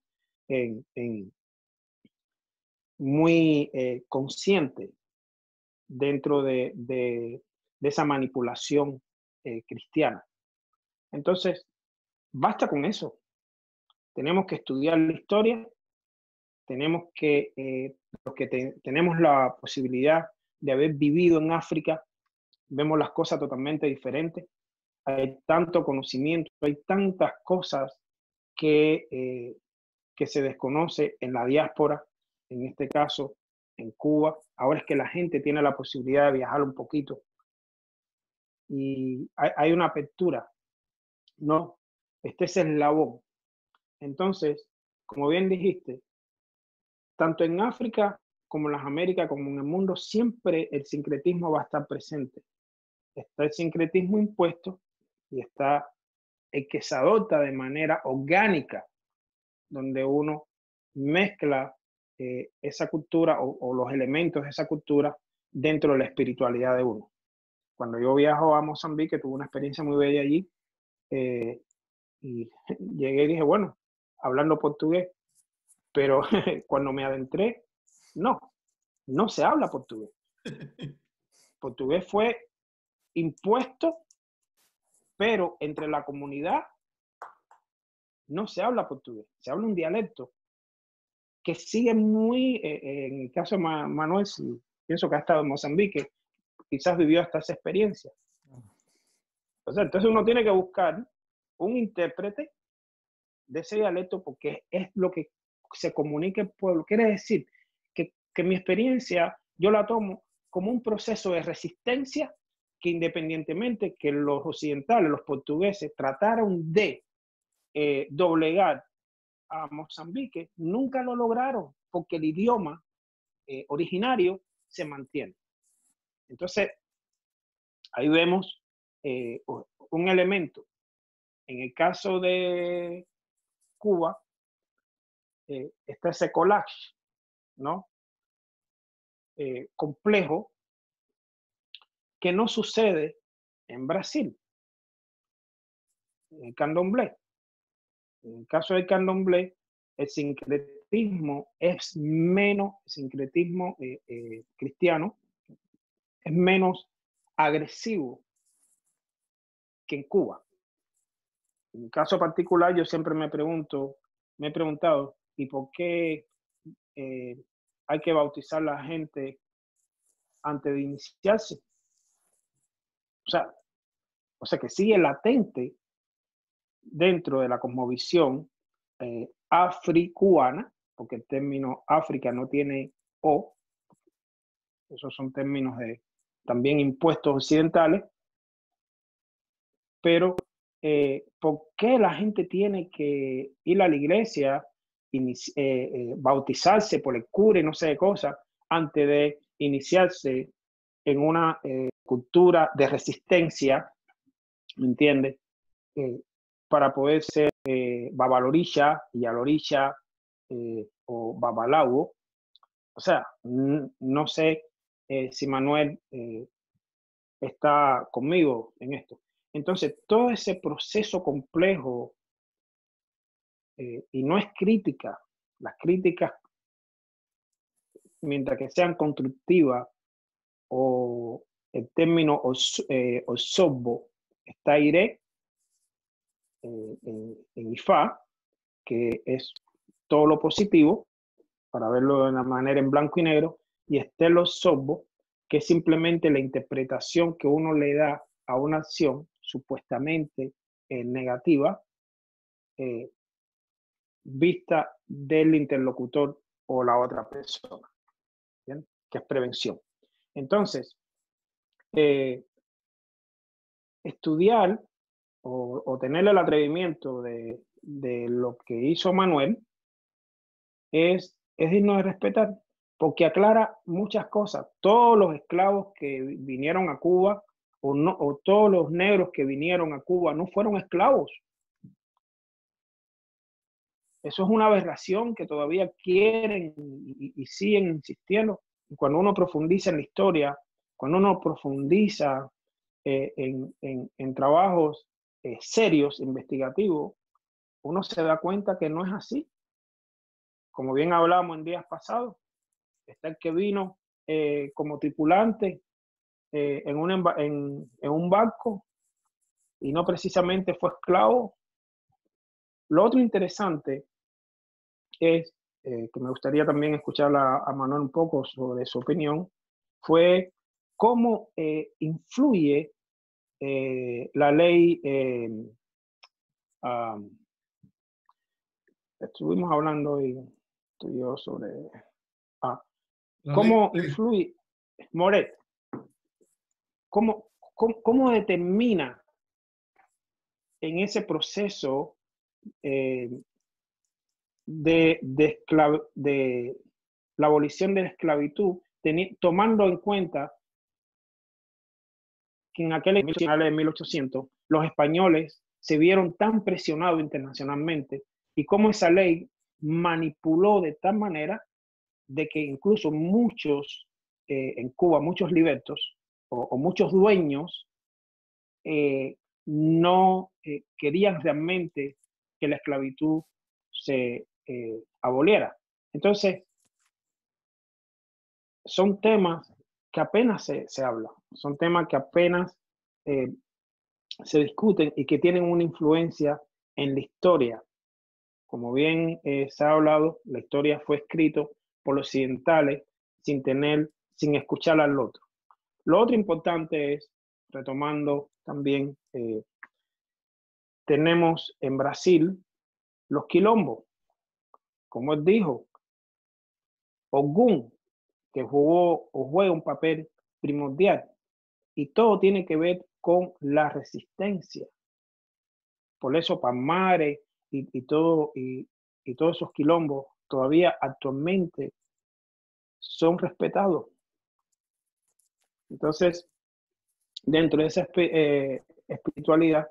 muy consciente dentro de esa manipulación cristiana. Entonces, basta con eso. Tenemos que estudiar la historia, tenemos que, los que tenemos la posibilidad de haber vivido en África, vemos las cosas totalmente diferentes. Hay tanto conocimiento, hay tantas cosas que se desconoce en la diáspora, en este caso en Cuba. Ahora es que la gente tiene la posibilidad de viajar un poquito y hay una apertura, ¿no? Este es el eslabón. Entonces, como bien dijiste, tanto en África como en las Américas, como en el mundo, siempre el sincretismo va a estar presente. Está el sincretismo impuesto y está el que se adopta de manera orgánica, donde uno mezcla esa cultura o los elementos de esa cultura dentro de la espiritualidad de uno. Cuando yo viajo a Mozambique, tuve una experiencia muy bella allí y llegué y dije, bueno, hablando portugués, pero cuando me adentré, no se habla portugués. Portugués fue impuesto, pero entre la comunidad no se habla portugués, se habla un dialecto que sigue muy, en el caso de Manuel, si pienso que ha estado en Mozambique, quizás vivió hasta esa experiencia. O sea, entonces uno tiene que buscar un intérprete de ese dialecto porque es lo que se comunica el pueblo. Quiere decir que mi experiencia yo la tomo como un proceso de resistencia que independientemente que los occidentales, los portugueses, trataron de doblegar a Mozambique, nunca lo lograron porque el idioma originario se mantiene. Entonces, ahí vemos un elemento. En el caso de Cuba, está ese collage, ¿no? Complejo que no sucede en Brasil, en el candomblé. En el caso del candomblé, el sincretismo es menos, el sincretismo cristiano es menos agresivo que en Cuba. En mi caso particular, yo siempre me he preguntado, ¿y por qué hay que bautizar a la gente antes de iniciarse? O sea que sigue latente dentro de la cosmovisión africubana, porque el término África no tiene O, esos son términos también impuestos occidentales, pero ¿por qué la gente tiene que ir a la iglesia, bautizarse por el cura y no sé qué cosa, antes de iniciarse en una cultura de resistencia, ¿me entiendes? Para poder ser babalorilla, yalorilla o babalago. O sea, no sé si Manuel está conmigo en esto. Entonces, todo ese proceso complejo, y no es crítica, las críticas, mientras que sean constructivas, o el término osobbo está iré en IFA, que es todo lo positivo, para verlo de una manera en blanco y negro, y está el osobbo, que es simplemente la interpretación que uno le da a una acción supuestamente negativa, vista del interlocutor o la otra persona, ¿bien? Que es prevención. Entonces, estudiar o tener el atrevimiento de lo que hizo Manuel es digno de respetar, porque aclara muchas cosas. Todos los esclavos que vinieron a Cuba o todos los negros que vinieron a Cuba no fueron esclavos. Eso es una aberración que todavía quieren y siguen insistiendo. Y cuando uno profundiza en la historia, cuando uno profundiza en trabajos serios, investigativos, uno se da cuenta que no es así. Como bien hablábamos en días pasados, está el que vino como tripulante en un barco y no precisamente fue esclavo. Lo otro interesante es, que me gustaría también escuchar a Manuel un poco sobre su opinión, fue cómo influye la ley, estuvimos hablando hoy tú y yo sobre ¿Cómo influye, Moret, cómo determina en ese proceso de la abolición de la esclavitud, tomando en cuenta que en aquel final de 1800 los españoles se vieron tan presionados internacionalmente y cómo esa ley manipuló de tal manera de que incluso muchos en Cuba, muchos libertos o muchos dueños no querían realmente que la esclavitud se aboliera. Entonces, son temas que apenas se hablan, son temas que apenas se discuten y que tienen una influencia en la historia. Como bien se ha hablado, la historia fue escrita por los occidentales sin escuchar al otro. Lo otro importante es, retomando también, tenemos en Brasil los quilombos, como él dijo, Ogún, que jugó o juega un papel primordial, y todo tiene que ver con la resistencia. Por eso Palmares y todos esos quilombos todavía actualmente son respetados. Entonces, dentro de esa espiritualidad,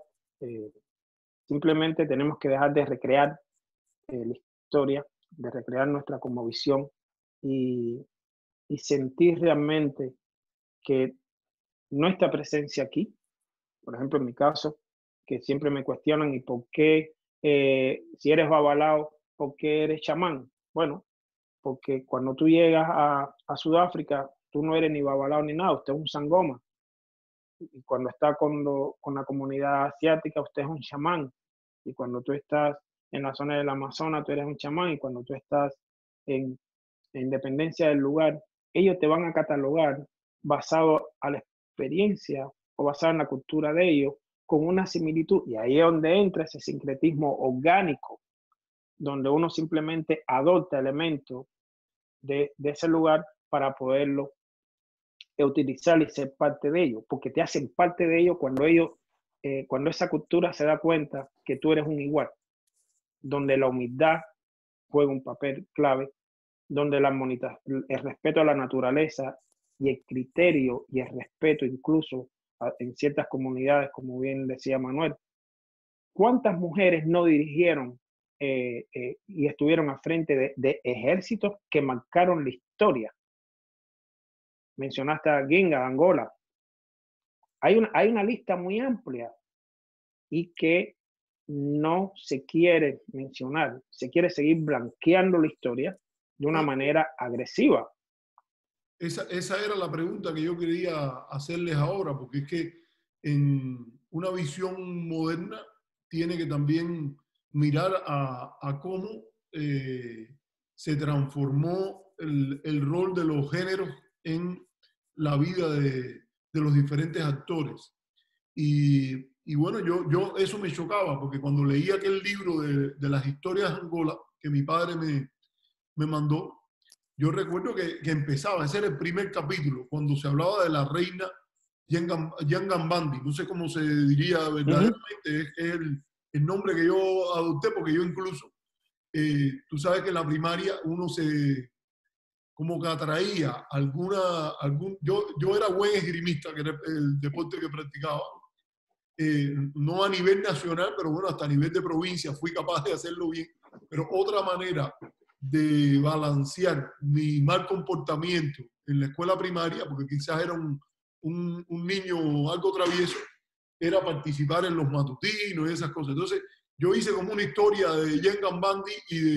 simplemente tenemos que dejar de recrear la historia, de recrear nuestra cosmovisión y sentir realmente que nuestra presencia aquí, por ejemplo, en mi caso, que siempre me cuestionan, ¿y por qué, si eres babalao, por qué eres chamán? Bueno, porque cuando tú llegas a Sudáfrica, tú no eres ni babalao ni nada, usted es un sangoma. Y cuando está con la comunidad asiática, usted es un chamán. Y cuando tú estás en la zona del Amazonas, tú eres un chamán. Y cuando tú estás en dependencia del lugar, ellos te van a catalogar basado a la experiencia o basado en la cultura de ellos con una similitud. Y ahí es donde entra ese sincretismo orgánico, donde uno simplemente adopta elementos de ese lugar para poderlo utilizar y ser parte de ellos, porque te hacen parte de ellos cuando esa cultura se da cuenta que tú eres un igual, donde la humildad juega un papel clave, donde el respeto a la naturaleza y el criterio y el respeto incluso en ciertas comunidades, como bien decía Manuel. ¿Cuántas mujeres no dirigieron y estuvieron al frente de ejércitos que marcaron la historia? Mencionaste a Ginga, de Angola. Hay una lista muy amplia y que no se quiere mencionar. Se quiere seguir blanqueando la historia de una manera agresiva. Esa era la pregunta que yo quería hacerles ahora, porque es que en una visión moderna tiene que también mirar a cómo se transformó el rol de los géneros en la vida de los diferentes actores. Y bueno, yo eso me chocaba, porque cuando leí aquel libro de las historias de Angola, que mi padre me mandó, yo recuerdo que empezaba, ese era el primer capítulo, cuando se hablaba de la reina Yangambandi, no sé cómo se diría verdaderamente, es el nombre que yo adopté, porque yo incluso, tú sabes que en la primaria uno se, como que atraía yo era buen esgrimista, que era el deporte que practicaba, no a nivel nacional, pero bueno, hasta a nivel de provincia fui capaz de hacerlo bien, pero otra manera de balancear mi mal comportamiento en la escuela primaria, porque quizás era un niño algo travieso, era participar en los matutinos y esas cosas. Entonces, yo hice como una historia de Yangambandi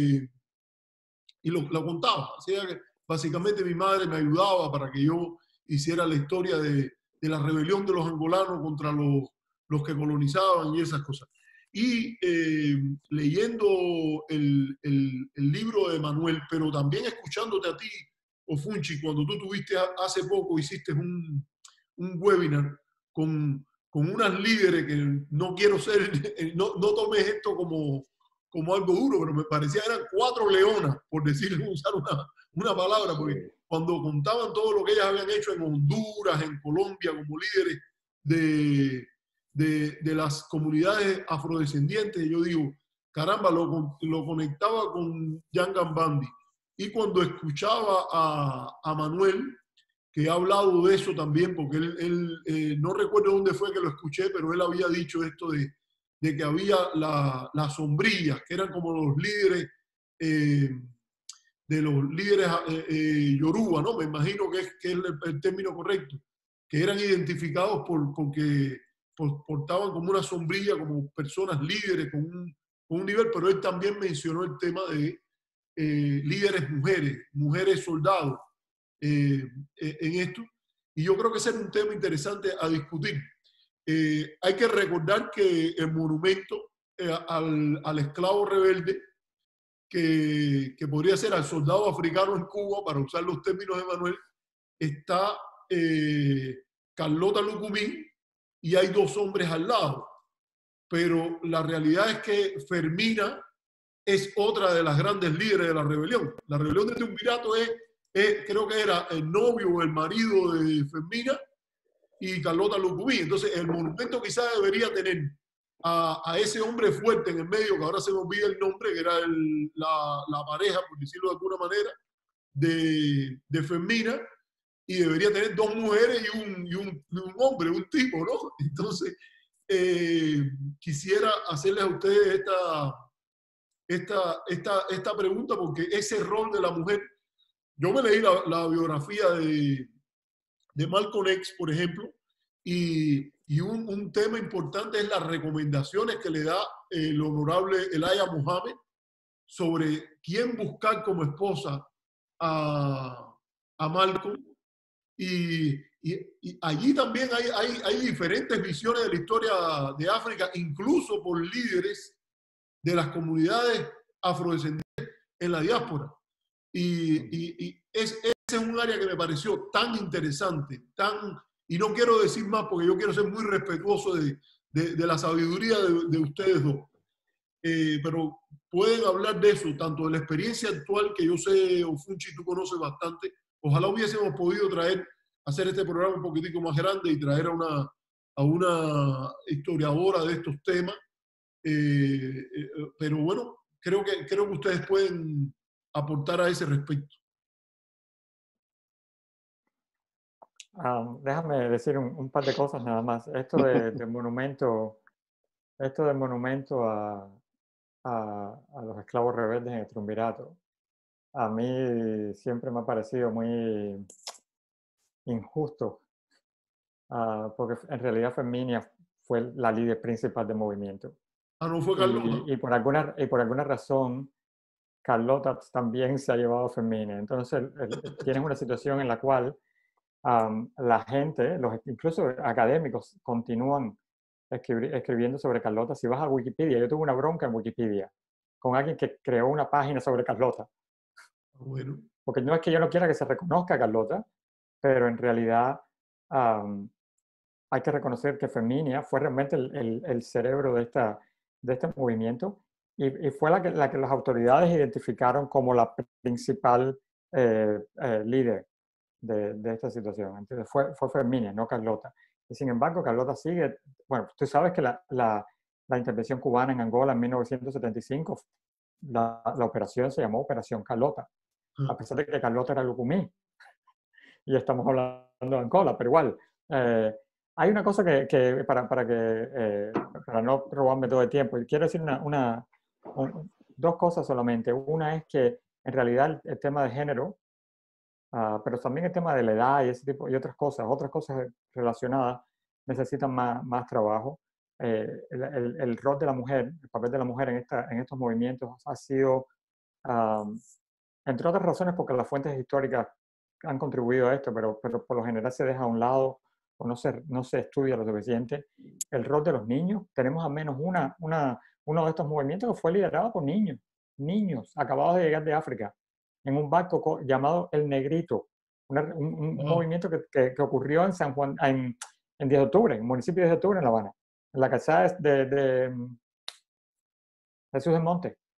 y lo contaba. O sea, que básicamente mi madre me ayudaba para que yo hiciera la historia de la rebelión de los angolanos contra los que colonizaban y esas cosas. Y leyendo el libro de Manuel, pero también escuchándote a ti, Ofunchi, cuando tú tuviste hace poco, hiciste un webinar con unas líderes que no quiero ser, no tomes esto como como algo duro, pero me parecía que eran 4 leonas, por decirlo, usar una palabra, porque cuando contaban todo lo que ellas habían hecho en Honduras, en Colombia, como líderes de las comunidades afrodescendientes, yo digo, caramba, lo conectaba con Jan Gambandi. Y cuando escuchaba a Manuel, que ha hablado de eso también, porque él no recuerdo dónde fue que lo escuché, pero él había dicho esto de que había las sombrillas, que eran como los líderes, de los líderes yoruba, ¿no? Me imagino que es el término correcto, que eran identificados porque portaban como una sombrilla, como personas líderes con un nivel, pero él también mencionó el tema de líderes mujeres soldados en esto. Y yo creo que ese es un tema interesante a discutir. Hay que recordar que el monumento al esclavo rebelde, que podría ser al soldado africano en Cuba, para usar los términos de Manuel, está Carlota Lucumí y hay 2 hombres al lado. Pero la realidad es que Fermina es otra de las grandes líderes de la rebelión. La rebelión de Triunvirato creo que era el novio o el marido de Fermina y Carlota Lucumí. Entonces, el monumento quizás debería tener a ese hombre fuerte en el medio, que ahora se me olvida el nombre, que era la pareja, por decirlo de alguna manera, de Fermina, y debería tener 2 mujeres y un hombre, un tipo, ¿no? Entonces, quisiera hacerles a ustedes esta pregunta, porque ese rol de la mujer, yo me leí la biografía de Malcolm X, por ejemplo, y un tema importante es las recomendaciones que le da el honorable Elijah Muhammad sobre quién buscar como esposa a Malcolm. Y allí también hay diferentes visiones de la historia de África, incluso por líderes de las comunidades afrodescendientes en la diáspora. Y ese es un área que me pareció tan interesante, y no quiero decir más porque yo quiero ser muy respetuoso de la sabiduría de ustedes dos. Pero pueden hablar de eso, tanto de la experiencia actual, que yo sé, Ofunchi, tú conoces bastante. Ojalá hubiésemos podido hacer este programa un poquitico más grande y traer a una historiadora de estos temas. Pero bueno, creo que ustedes pueden aportar a ese respecto. Déjame decir un par de cosas nada más. Esto del monumento a los esclavos rebeldes en el Triunvirato, a mí siempre me ha parecido muy injusto, porque en realidad Ferminia fue la líder principal del movimiento. No fue Carlota. Y por alguna razón, Carlota también se ha llevado a Ferminia. Entonces, tienes una situación en la cual la gente, incluso académicos, continúan escribiendo sobre Carlota. Si vas a Wikipedia, yo tuve una bronca en Wikipedia con alguien que creó una página sobre Carlota. Bueno. Porque no es que yo no quiera que se reconozca a Carlota, pero en realidad hay que reconocer que Ferminia fue realmente el cerebro de este movimiento y fue la que las autoridades identificaron como la principal líder de esta situación. Entonces fue Ferminia, no Carlota. Y sin embargo, Carlota sigue. Bueno, tú sabes que la intervención cubana en Angola en 1975, la operación se llamó Operación Carlota, a pesar de que Carlota era Lucumí. Y estamos hablando de Angola, pero igual. Hay una cosa que para no robarme todo el tiempo, y quiero decir dos cosas solamente. Una es que en realidad el tema de género, pero también el tema de la edad y ese tipo y otras cosas relacionadas necesitan más trabajo. El rol de la mujer, el papel de la mujer en estos movimientos ha sido, entre otras razones, porque las fuentes históricas han contribuido a esto, pero por lo general se deja a un lado o no se estudia lo suficiente. El rol de los niños. Tenemos al menos uno de estos movimientos que fue liderado por niños acabados de llegar de África, en un barco llamado El Negrito, un movimiento que ocurrió en San Juan, en 10 de octubre, en el municipio de 10 de octubre, en La Habana, en la calzada de Jesús del Monte.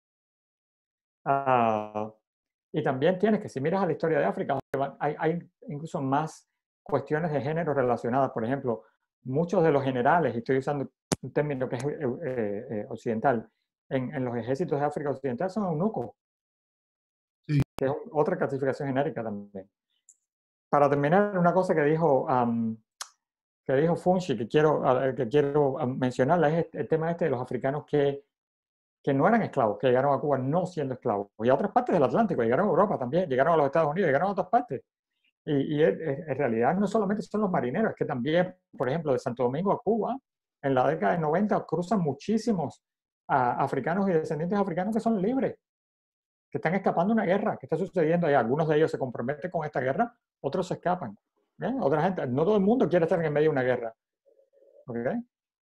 Y también tienes que, si miras a la historia de África, hay incluso más cuestiones de género relacionadas. Por ejemplo, muchos de los generales, y estoy usando un término que es occidental, en los ejércitos de África Occidental son eunucos, Sí. que es otra clasificación genérica también. Para terminar, una cosa que dijo Funchi, que quiero mencionarla, es el tema este de los africanos que no eran esclavos, que llegaron a Cuba no siendo esclavos, y a otras partes del Atlántico, llegaron a Europa también, llegaron a los Estados Unidos, llegaron a otras partes. Y en realidad no solamente son los marineros, es que también, por ejemplo, de Santo Domingo a Cuba, en la década de 90 cruzan muchísimos africanos y descendientes africanos que son libres, que están escapando de una guerra que está sucediendo allá. Algunos de ellos se comprometen con esta guerra, otros se escapan. Otra gente, no todo el mundo quiere estar en medio de una guerra. ¿Okay?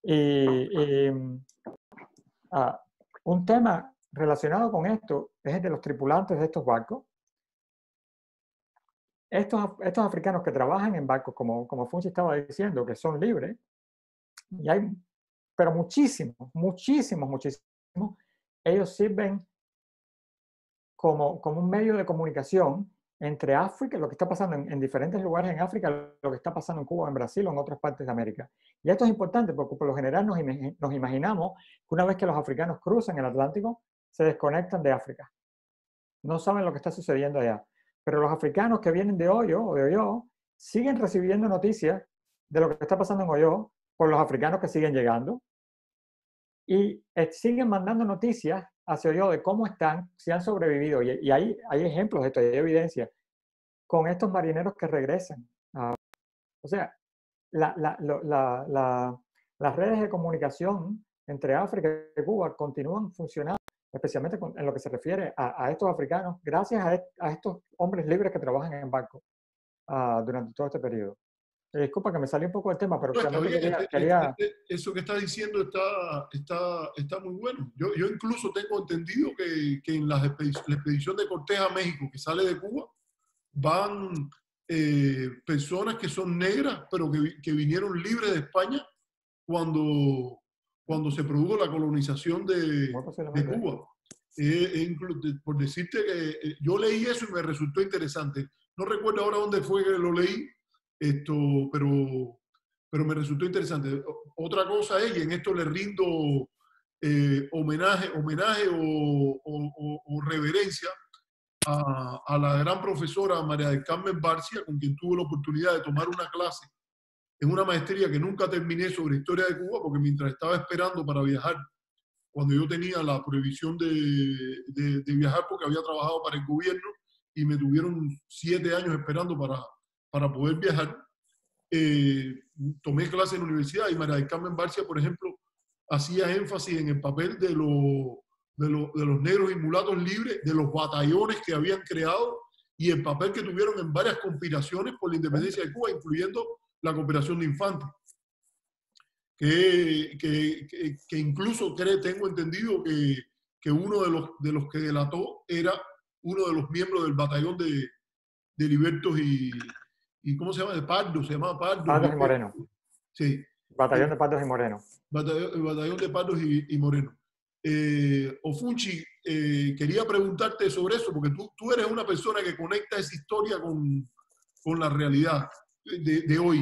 Un tema relacionado con esto es el de los tripulantes de estos barcos. Estos africanos que trabajan en barcos, como Funchi estaba diciendo, que son libres, y hay, pero muchísimos, ellos sirven como un medio de comunicación entre África, lo que está pasando en diferentes lugares en África, lo que está pasando en Cuba, en Brasil o en otras partes de América. Y esto es importante porque por lo general nos imaginamos que una vez que los africanos cruzan el Atlántico, se desconectan de África. No saben lo que está sucediendo allá. Pero los africanos que vienen de Oyo o de Oyo siguen recibiendo noticias de lo que está pasando en Oyo por los africanos que siguen llegando y siguen mandando noticias hacia Oyo de cómo están, si han sobrevivido. Y hay ejemplos de esto, hay evidencia con estos marineros que regresan. O sea, las redes de comunicación entre África y Cuba continúan funcionando, especialmente en lo que se refiere a estos africanos, gracias a estos hombres libres que trabajan en barcos durante todo este periodo. Disculpa que me salí un poco del tema, pero No, está bien. quería... Eso que estás diciendo está muy bueno. Yo incluso tengo entendido que en la expedición de Cortés a México, que sale de Cuba, van personas que son negras, pero que vinieron libres de España cuando se produjo la colonización de Cuba. Por decirte que yo leí eso y me resultó interesante. No recuerdo ahora dónde fue que lo leí, pero me resultó interesante. Otra cosa es, y en esto le rindo homenaje o reverencia a la gran profesora María del Carmen Barcia, con quien tuve la oportunidad de tomar una clase en una maestría que nunca terminé sobre historia de Cuba, porque mientras estaba esperando para viajar, cuando yo tenía la prohibición de viajar porque había trabajado para el gobierno y me tuvieron 7 años esperando para poder viajar, tomé clase en la universidad y María del Carmen Barcia, por ejemplo, hacía énfasis en el papel de los negros y mulatos libres, de los batallones que habían creado y el papel que tuvieron en varias conspiraciones por la independencia de Cuba, incluyendo la cooperación de infantes. Que incluso tengo entendido que uno de los que delató era uno de los miembros del batallón de Libertos y ¿cómo se llama? De Pardos, se llamaba Pardos. Pardos y Moreno. Sí. Batallón de Pardos y Moreno. Batallón de Pardos y Moreno. Ofunchi, quería preguntarte sobre eso, porque tú eres una persona que conecta esa historia con la realidad de hoy.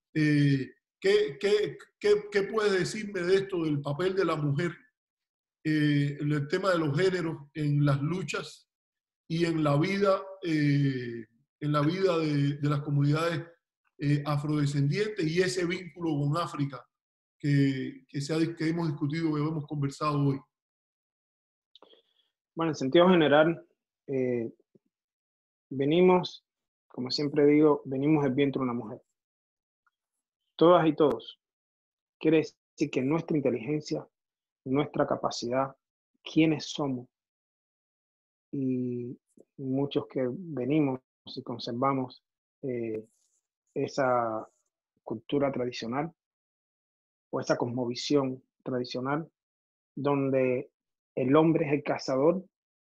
¿Qué puedes decirme de esto, del papel de la mujer, en el tema de los géneros, en las luchas y en la vida de las comunidades afrodescendientes y ese vínculo con África que hemos discutido, que hemos conversado hoy? Bueno, en sentido general, venimos, como siempre digo, venimos del vientre de una mujer. Todas y todos. Quiere decir que nuestra inteligencia, nuestra capacidad, quiénes somos, y muchos que venimos y conservamos esa cultura tradicional o esa cosmovisión tradicional donde el hombre es el cazador,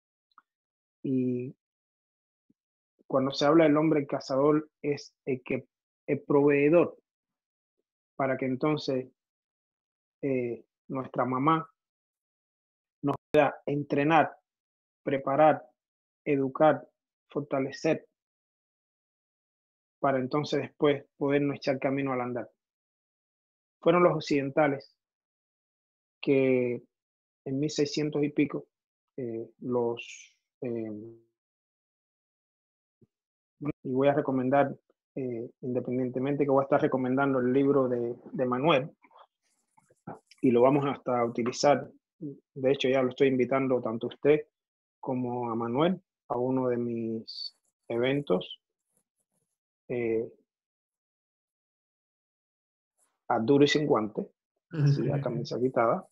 y cuando se habla del hombre el cazador es el proveedor para que entonces nuestra mamá nos pueda entrenar preparar, educar, fortalecer, para entonces después podernos echar camino al andar. Fueron los occidentales que en 1600 y pico, y voy a recomendar, independientemente que voy a estar recomendando el libro de Manuel, y lo vamos hasta a utilizar. De hecho, ya lo estoy invitando tanto a usted como a Manuel a uno de mis eventos, a duro y sin guante, sí, a camisa quitada,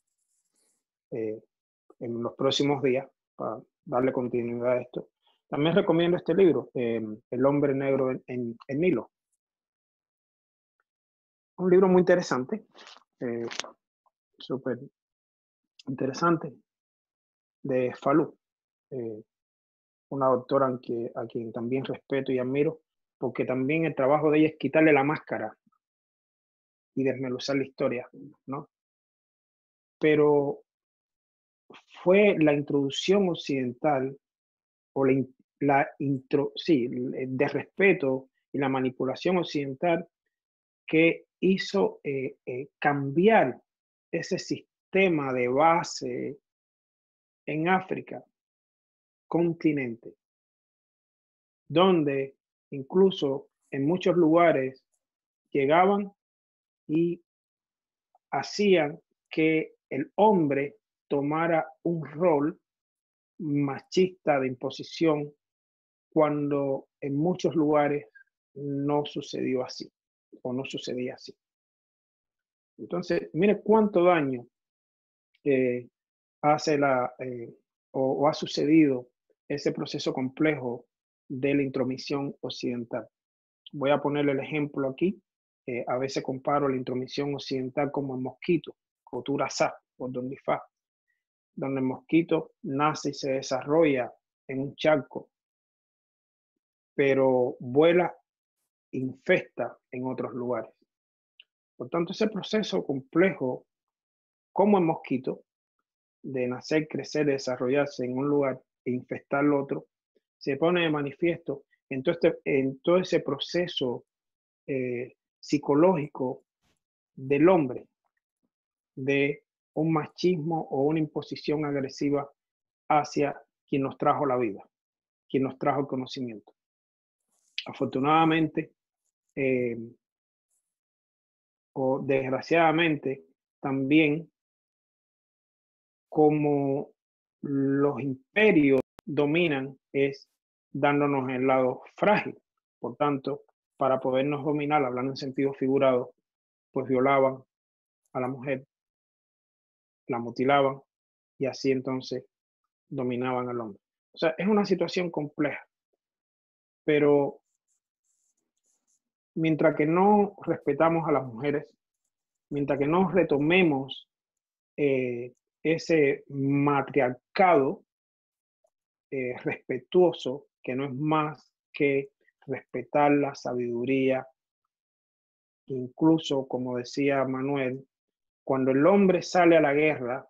en los próximos días, para darle continuidad a esto. También recomiendo este libro, El hombre negro en Nilo. Un libro muy interesante, súper interesante, de Falú, una doctora a quien también respeto y admiro, porque también el trabajo de ella es quitarle la máscara y desmenuzar la historia, ¿no? Pero fue la introducción occidental, o de respeto y la manipulación occidental, que hizo cambiar ese sistema de base en África, continente, donde incluso en muchos lugares llegaban y hacían que el hombre tomara un rol machista de imposición, cuando en muchos lugares no sucedió así, o no sucedía así. Entonces, mire cuánto daño hace o ha sucedido ese proceso complejo de la intromisión occidental. Voy a ponerle el ejemplo aquí. A veces comparo la intromisión occidental como el mosquito, cultura sa, o donde el mosquito nace y se desarrolla en un charco, pero vuela, infesta en otros lugares. Por tanto, ese proceso complejo, como el mosquito, de nacer, crecer, desarrollarse en un lugar e infestar el otro, se pone de manifiesto en todo ese proceso psicológico del hombre, de un machismo o una imposición agresiva hacia quien nos trajo la vida, quien nos trajo el conocimiento. Afortunadamente, o desgraciadamente, también, como los imperios dominan, es dándonos el lado frágil. Por tanto, para podernos dominar, hablando en sentido figurado, pues violaban a la mujer, la mutilaban, y así entonces dominaban al hombre. O sea, es una situación compleja, pero mientras que no respetamos a las mujeres, mientras que no retomemos ese matriarcado respetuoso, que no es más que respetar la sabiduría, incluso, como decía Manuel, cuando el hombre sale a la guerra,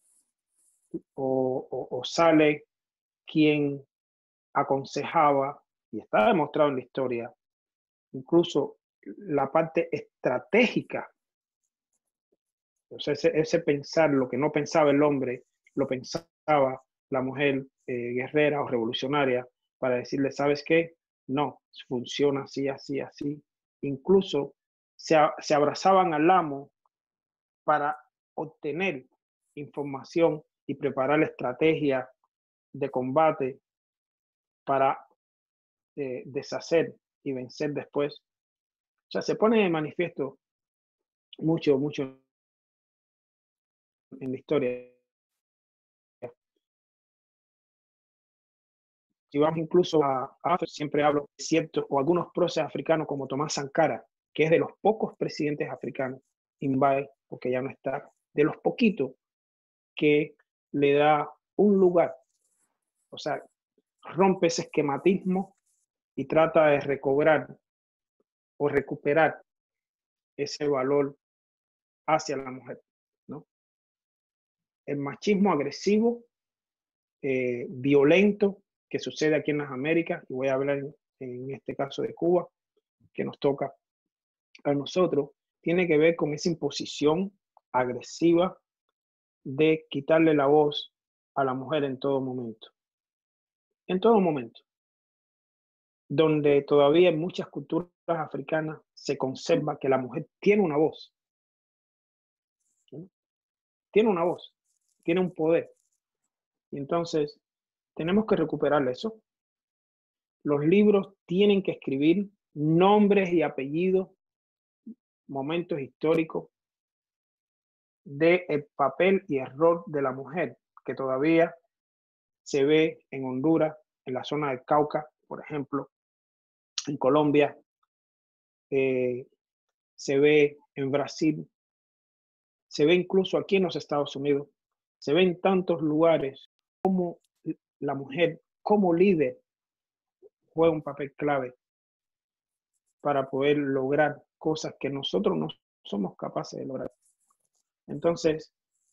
o sale quien aconsejaba, y está demostrado en la historia, incluso la parte estratégica, o sea, ese pensar, lo que no pensaba el hombre, lo pensaba la mujer guerrera o revolucionaria, para decirle, ¿sabes qué? No, funciona así, así, así. Incluso se abrazaban al amo para obtener información y preparar la estrategia de combate para deshacer y vencer después. O sea, se pone de manifiesto mucho, mucho en la historia. Si vamos incluso a África, siempre hablo de ciertos o algunos próceres africanos como Tomás Sankara, que es de los pocos presidentes africanos, Mbaye, porque ya no está, de los poquitos que le da un lugar, o sea, rompe ese esquematismo y trata de recobrar o recuperar ese valor hacia la mujer, ¿no? El machismo agresivo violento que sucede aquí en las Américas, y voy a hablar en este caso de Cuba, que nos toca a nosotros, tiene que ver con esa imposición agresiva de quitarle la voz a la mujer en todo momento. En todo momento. Donde todavía en muchas culturas africanas se conserva que la mujer tiene una voz. ¿Sí? Tiene una voz, tiene un poder. Y entonces tenemos que recuperar eso. Los libros tienen que escribir nombres y apellidos, momentos históricos del papel y el rol de la mujer, que todavía se ve en Honduras, en la zona del Cauca, por ejemplo, en Colombia, se ve en Brasil, se ve incluso aquí en los Estados Unidos, se ve en tantos lugares como la mujer, como líder, juega un papel clave para poder lograr cosas que nosotros no somos capaces de lograr. Entonces,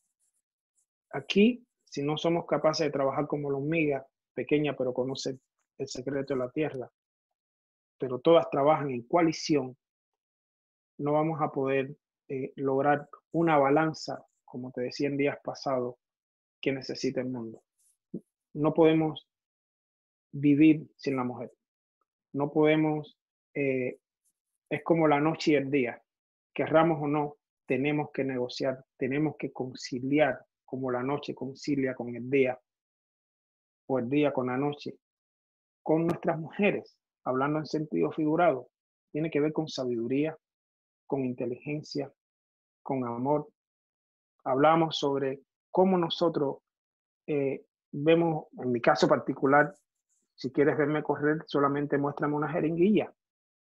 aquí, si no somos capaces de trabajar como la hormiga, pequeña pero conoce el secreto de la tierra, pero todas trabajan en coalición, no vamos a poder lograr una balanza, como te decía en días pasados, que necesita el mundo. No podemos vivir sin la mujer. No podemos, es como la noche y el día. Querramos o no, tenemos que negociar, tenemos que conciliar, como la noche concilia con el día, o el día con la noche, con nuestras mujeres, hablando en sentido figurado. Tiene que ver con sabiduría, con inteligencia, con amor. Hablamos sobre cómo nosotros vemos, en mi caso particular, si quieres verme correr, solamente muéstrame una jeringuilla.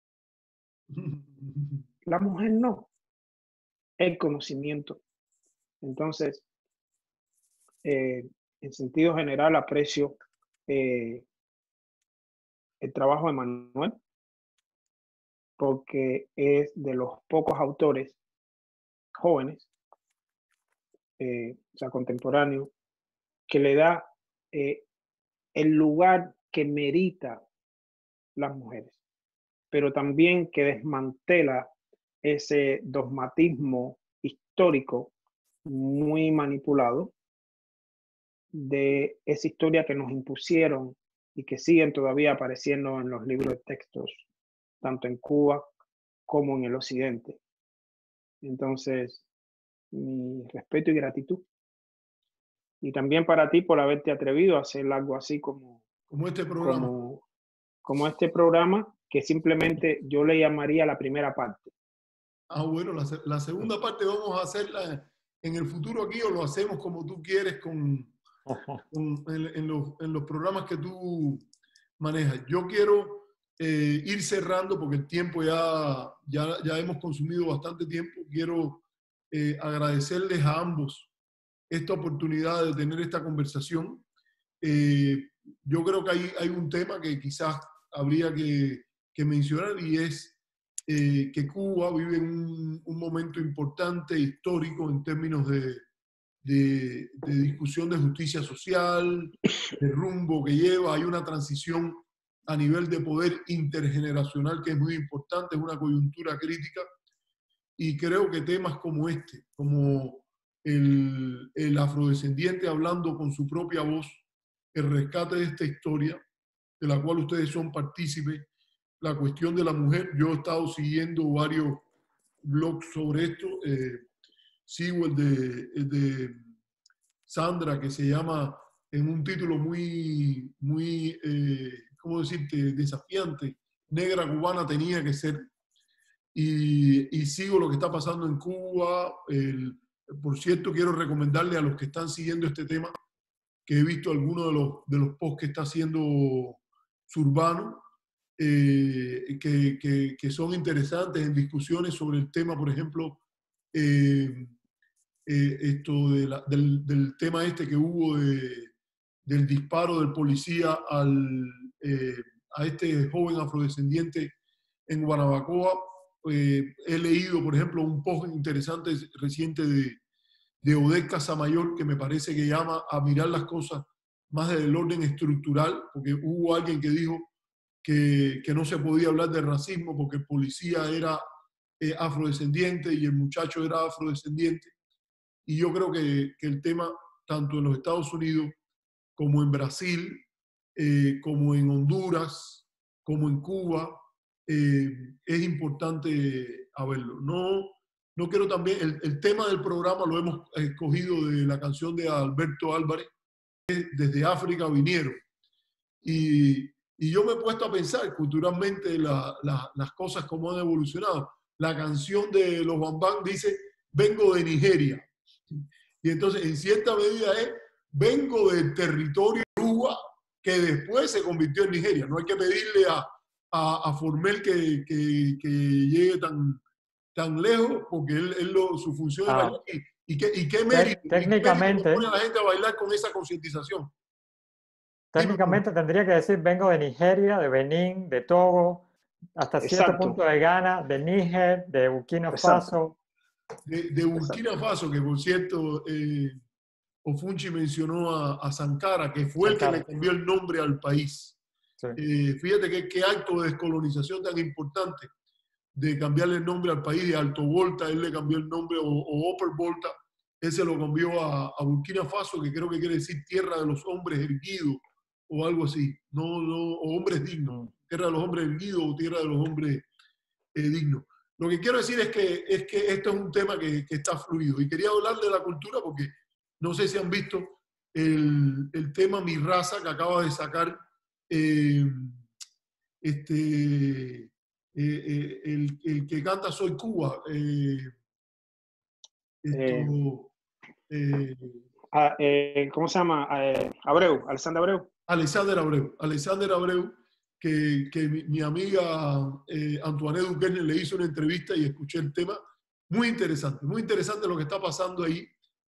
La mujer no. El conocimiento. Entonces, en sentido general, aprecio el trabajo de Manuel, porque es de los pocos autores jóvenes, o sea, contemporáneos, que le da el lugar que merita las mujeres, pero también que desmantela ese dogmatismo histórico muy manipulado de esa historia que nos impusieron y que siguen todavía apareciendo en los libros de textos, tanto en Cuba como en el occidente. Entonces, mi respeto y gratitud. Y también para ti por haberte atrevido a hacer algo así como este programa. Como este programa, que simplemente yo le llamaría la primera parte. Ah, bueno, la segunda parte vamos a hacerla en el futuro aquí, o lo hacemos como tú quieres en los programas que tú manejas. Yo quiero ir cerrando porque el tiempo ya hemos consumido bastante tiempo. Quiero agradecerles a ambos esta oportunidad de tener esta conversación. Yo creo que hay un tema que quizás habría que mencionar, y es que Cuba vive un momento importante, histórico, en términos de discusión de justicia social, de rumbo que lleva. Hay una transición a nivel de poder intergeneracional que es muy importante, es una coyuntura crítica, y creo que temas como este, como el afrodescendiente hablando con su propia voz, el rescate de esta historia, de la cual ustedes son partícipes, la cuestión de la mujer. Yo he estado siguiendo varios blogs sobre esto. Sigo el de Sandra, que se llama, en un título muy, ¿cómo decirte?, desafiante: Negra cubana tenía que ser. Y sigo lo que está pasando en Cuba. Por cierto, quiero recomendarle a los que están siguiendo este tema, que he visto algunos de los posts que está haciendo Zurbano, que son interesantes en discusiones sobre el tema. Por ejemplo, esto del tema este que hubo del disparo del policía a este joven afrodescendiente en Guanabacoa. He leído, por ejemplo, un post interesante reciente de Odette Casamayor, que me parece que llama a mirar las cosas más del orden estructural, porque hubo alguien que dijo que no se podía hablar de racismo porque el policía era afrodescendiente y el muchacho era afrodescendiente. Y yo creo que el tema, tanto en los Estados Unidos como en Brasil, como en Honduras, como en Cuba, es importante verlo. No quiero también, el tema del programa lo hemos escogido de la canción de Alberto Álvarez, Desde África vinieron. Y yo me he puesto a pensar culturalmente las cosas como han evolucionado. La canción de los Bambán dice, vengo de Nigeria. Y entonces, en cierta medida es, vengo del territorio de Cuba que después se convirtió en Nigeria. No hay que pedirle a Formel que llegue tan lejos, porque su función es bailar. ¿Y qué mérito? Técnicamente, pone a la gente a bailar con esa concientización? Técnicamente tendría que decir, vengo de Nigeria, de Benín, de Togo, hasta cierto punto de Ghana, de Níger, de Burkina Faso. De Burkina Faso, que por cierto, Ofunchi mencionó a Sankara, que fue el que le cambió el nombre al país. Sí. Fíjate qué acto de descolonización tan importante de cambiarle el nombre al país. De Alto Volta, él le cambió el nombre, o Upper Volta, él se lo cambió a Burkina Faso, que creo que quiere decir tierra de los hombres erguidos, o algo así, o hombres dignos, tierra de los hombres erguidos o tierra de los hombres dignos. Lo que quiero decir es que esto es un tema que está fluido, y quería hablar de la cultura porque no sé si han visto el tema Mi Raza que acaba de sacar el que canta Soy Cuba. ¿Cómo se llama? Abreu, Alexander Abreu. Alexander Abreu, que mi amiga Antoinette Duquesne le hizo una entrevista y escuché el tema. Muy interesante lo que está pasando ahí.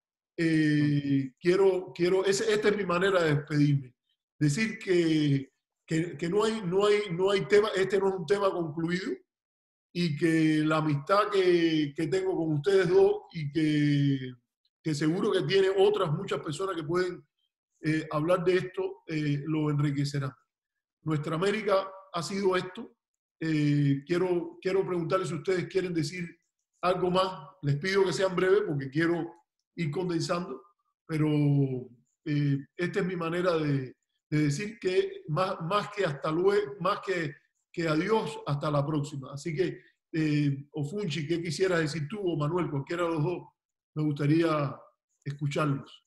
Esta es mi manera de despedirme. Decir que no hay tema, este no es un tema concluido, y que la amistad que tengo con ustedes dos, y que seguro que tiene otras muchas personas que pueden hablar de esto, lo enriquecerá. Nuestra América ha sido esto. Quiero preguntarles si ustedes quieren decir algo más. Les pido que sean breves porque quiero ir condensando, pero esta es mi manera de decir que más que hasta luego, más que adiós, hasta la próxima. Así que, Ofunchi, ¿qué quisieras decir tú, o Manuel, cualquiera de los dos? Me gustaría escucharlos.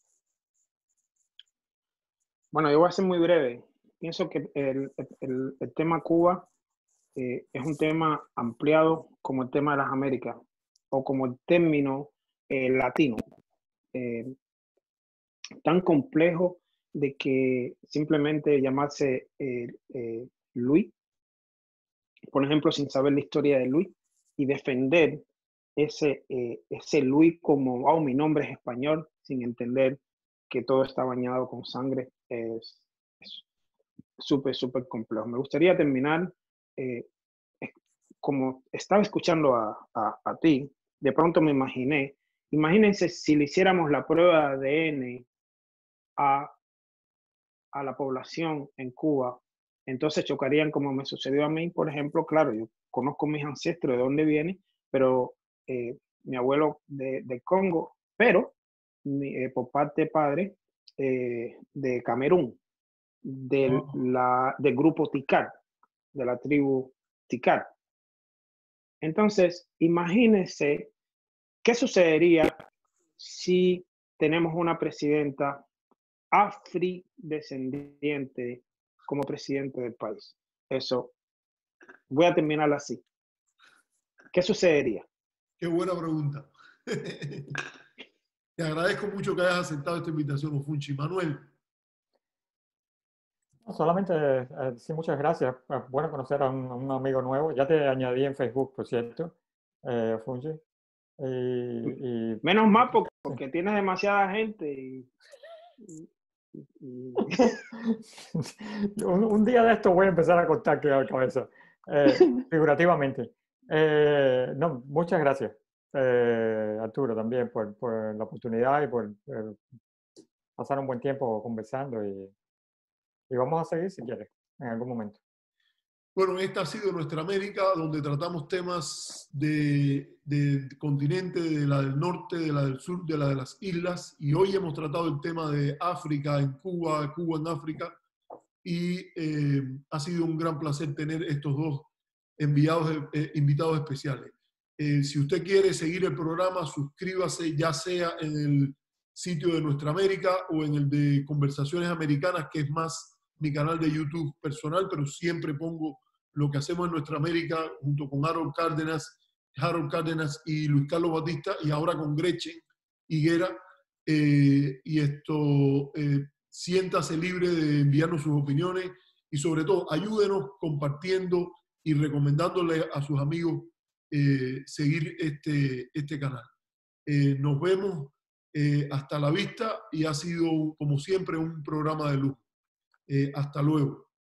Bueno, yo voy a ser muy breve. Pienso que el tema Cuba es un tema ampliado como el tema de las Américas, o como el término latino, tan complejo de que simplemente llamarse Luis, por ejemplo, sin saber la historia de Luis, y defender ese Luis como, mi nombre es español, sin entender que todo está bañado con sangre, es súper complejo. Me gustaría terminar, como estaba escuchando a ti, de pronto me imagínense si le hiciéramos la prueba de ADN a la población en Cuba, entonces chocarían como me sucedió a mí, por ejemplo. Claro, yo conozco mis ancestros, de dónde vienen, pero mi abuelo de Congo, pero por parte de padre de Camerún, del grupo Tikal, de la tribu Tikal. Entonces, imagínense qué sucedería si tenemos una presidenta afrodescendiente como presidente del país. Eso, voy a terminar así. ¿Qué sucedería? Qué buena pregunta. Te agradezco mucho que hayas aceptado esta invitación, Ofunchi. Manuel. Solamente sí, muchas gracias. Es bueno conocer a un amigo nuevo. Ya te añadí en Facebook, por cierto, Ofunchi. Menos mal porque tienes demasiada gente un día de esto voy a empezar a contar cabeza, figurativamente. No, muchas gracias, Arturo, también por la oportunidad y por pasar un buen tiempo conversando. Y Y vamos a seguir si quieres, en algún momento. Bueno, esta ha sido nuestra América, donde tratamos temas del continente, de la del norte, de la del sur, de la de las islas, y hoy hemos tratado el tema de África en Cuba, Cuba en África, y ha sido un gran placer tener estos dos invitados especiales. Si usted quiere seguir el programa, suscríbase ya sea en el sitio de Nuestra América o en el de Conversaciones Americanas, que es más mi canal de YouTube personal, pero siempre pongo lo que hacemos en Nuestra América junto con Harold Cárdenas y Luis Carlos Batista, y ahora con Gretchen Higuera. Y esto, siéntase libre de enviarnos sus opiniones y sobre todo ayúdenos compartiendo y recomendándole a sus amigos seguir este canal. Nos vemos, hasta la vista, y ha sido como siempre un programa de lujo. Hasta luego.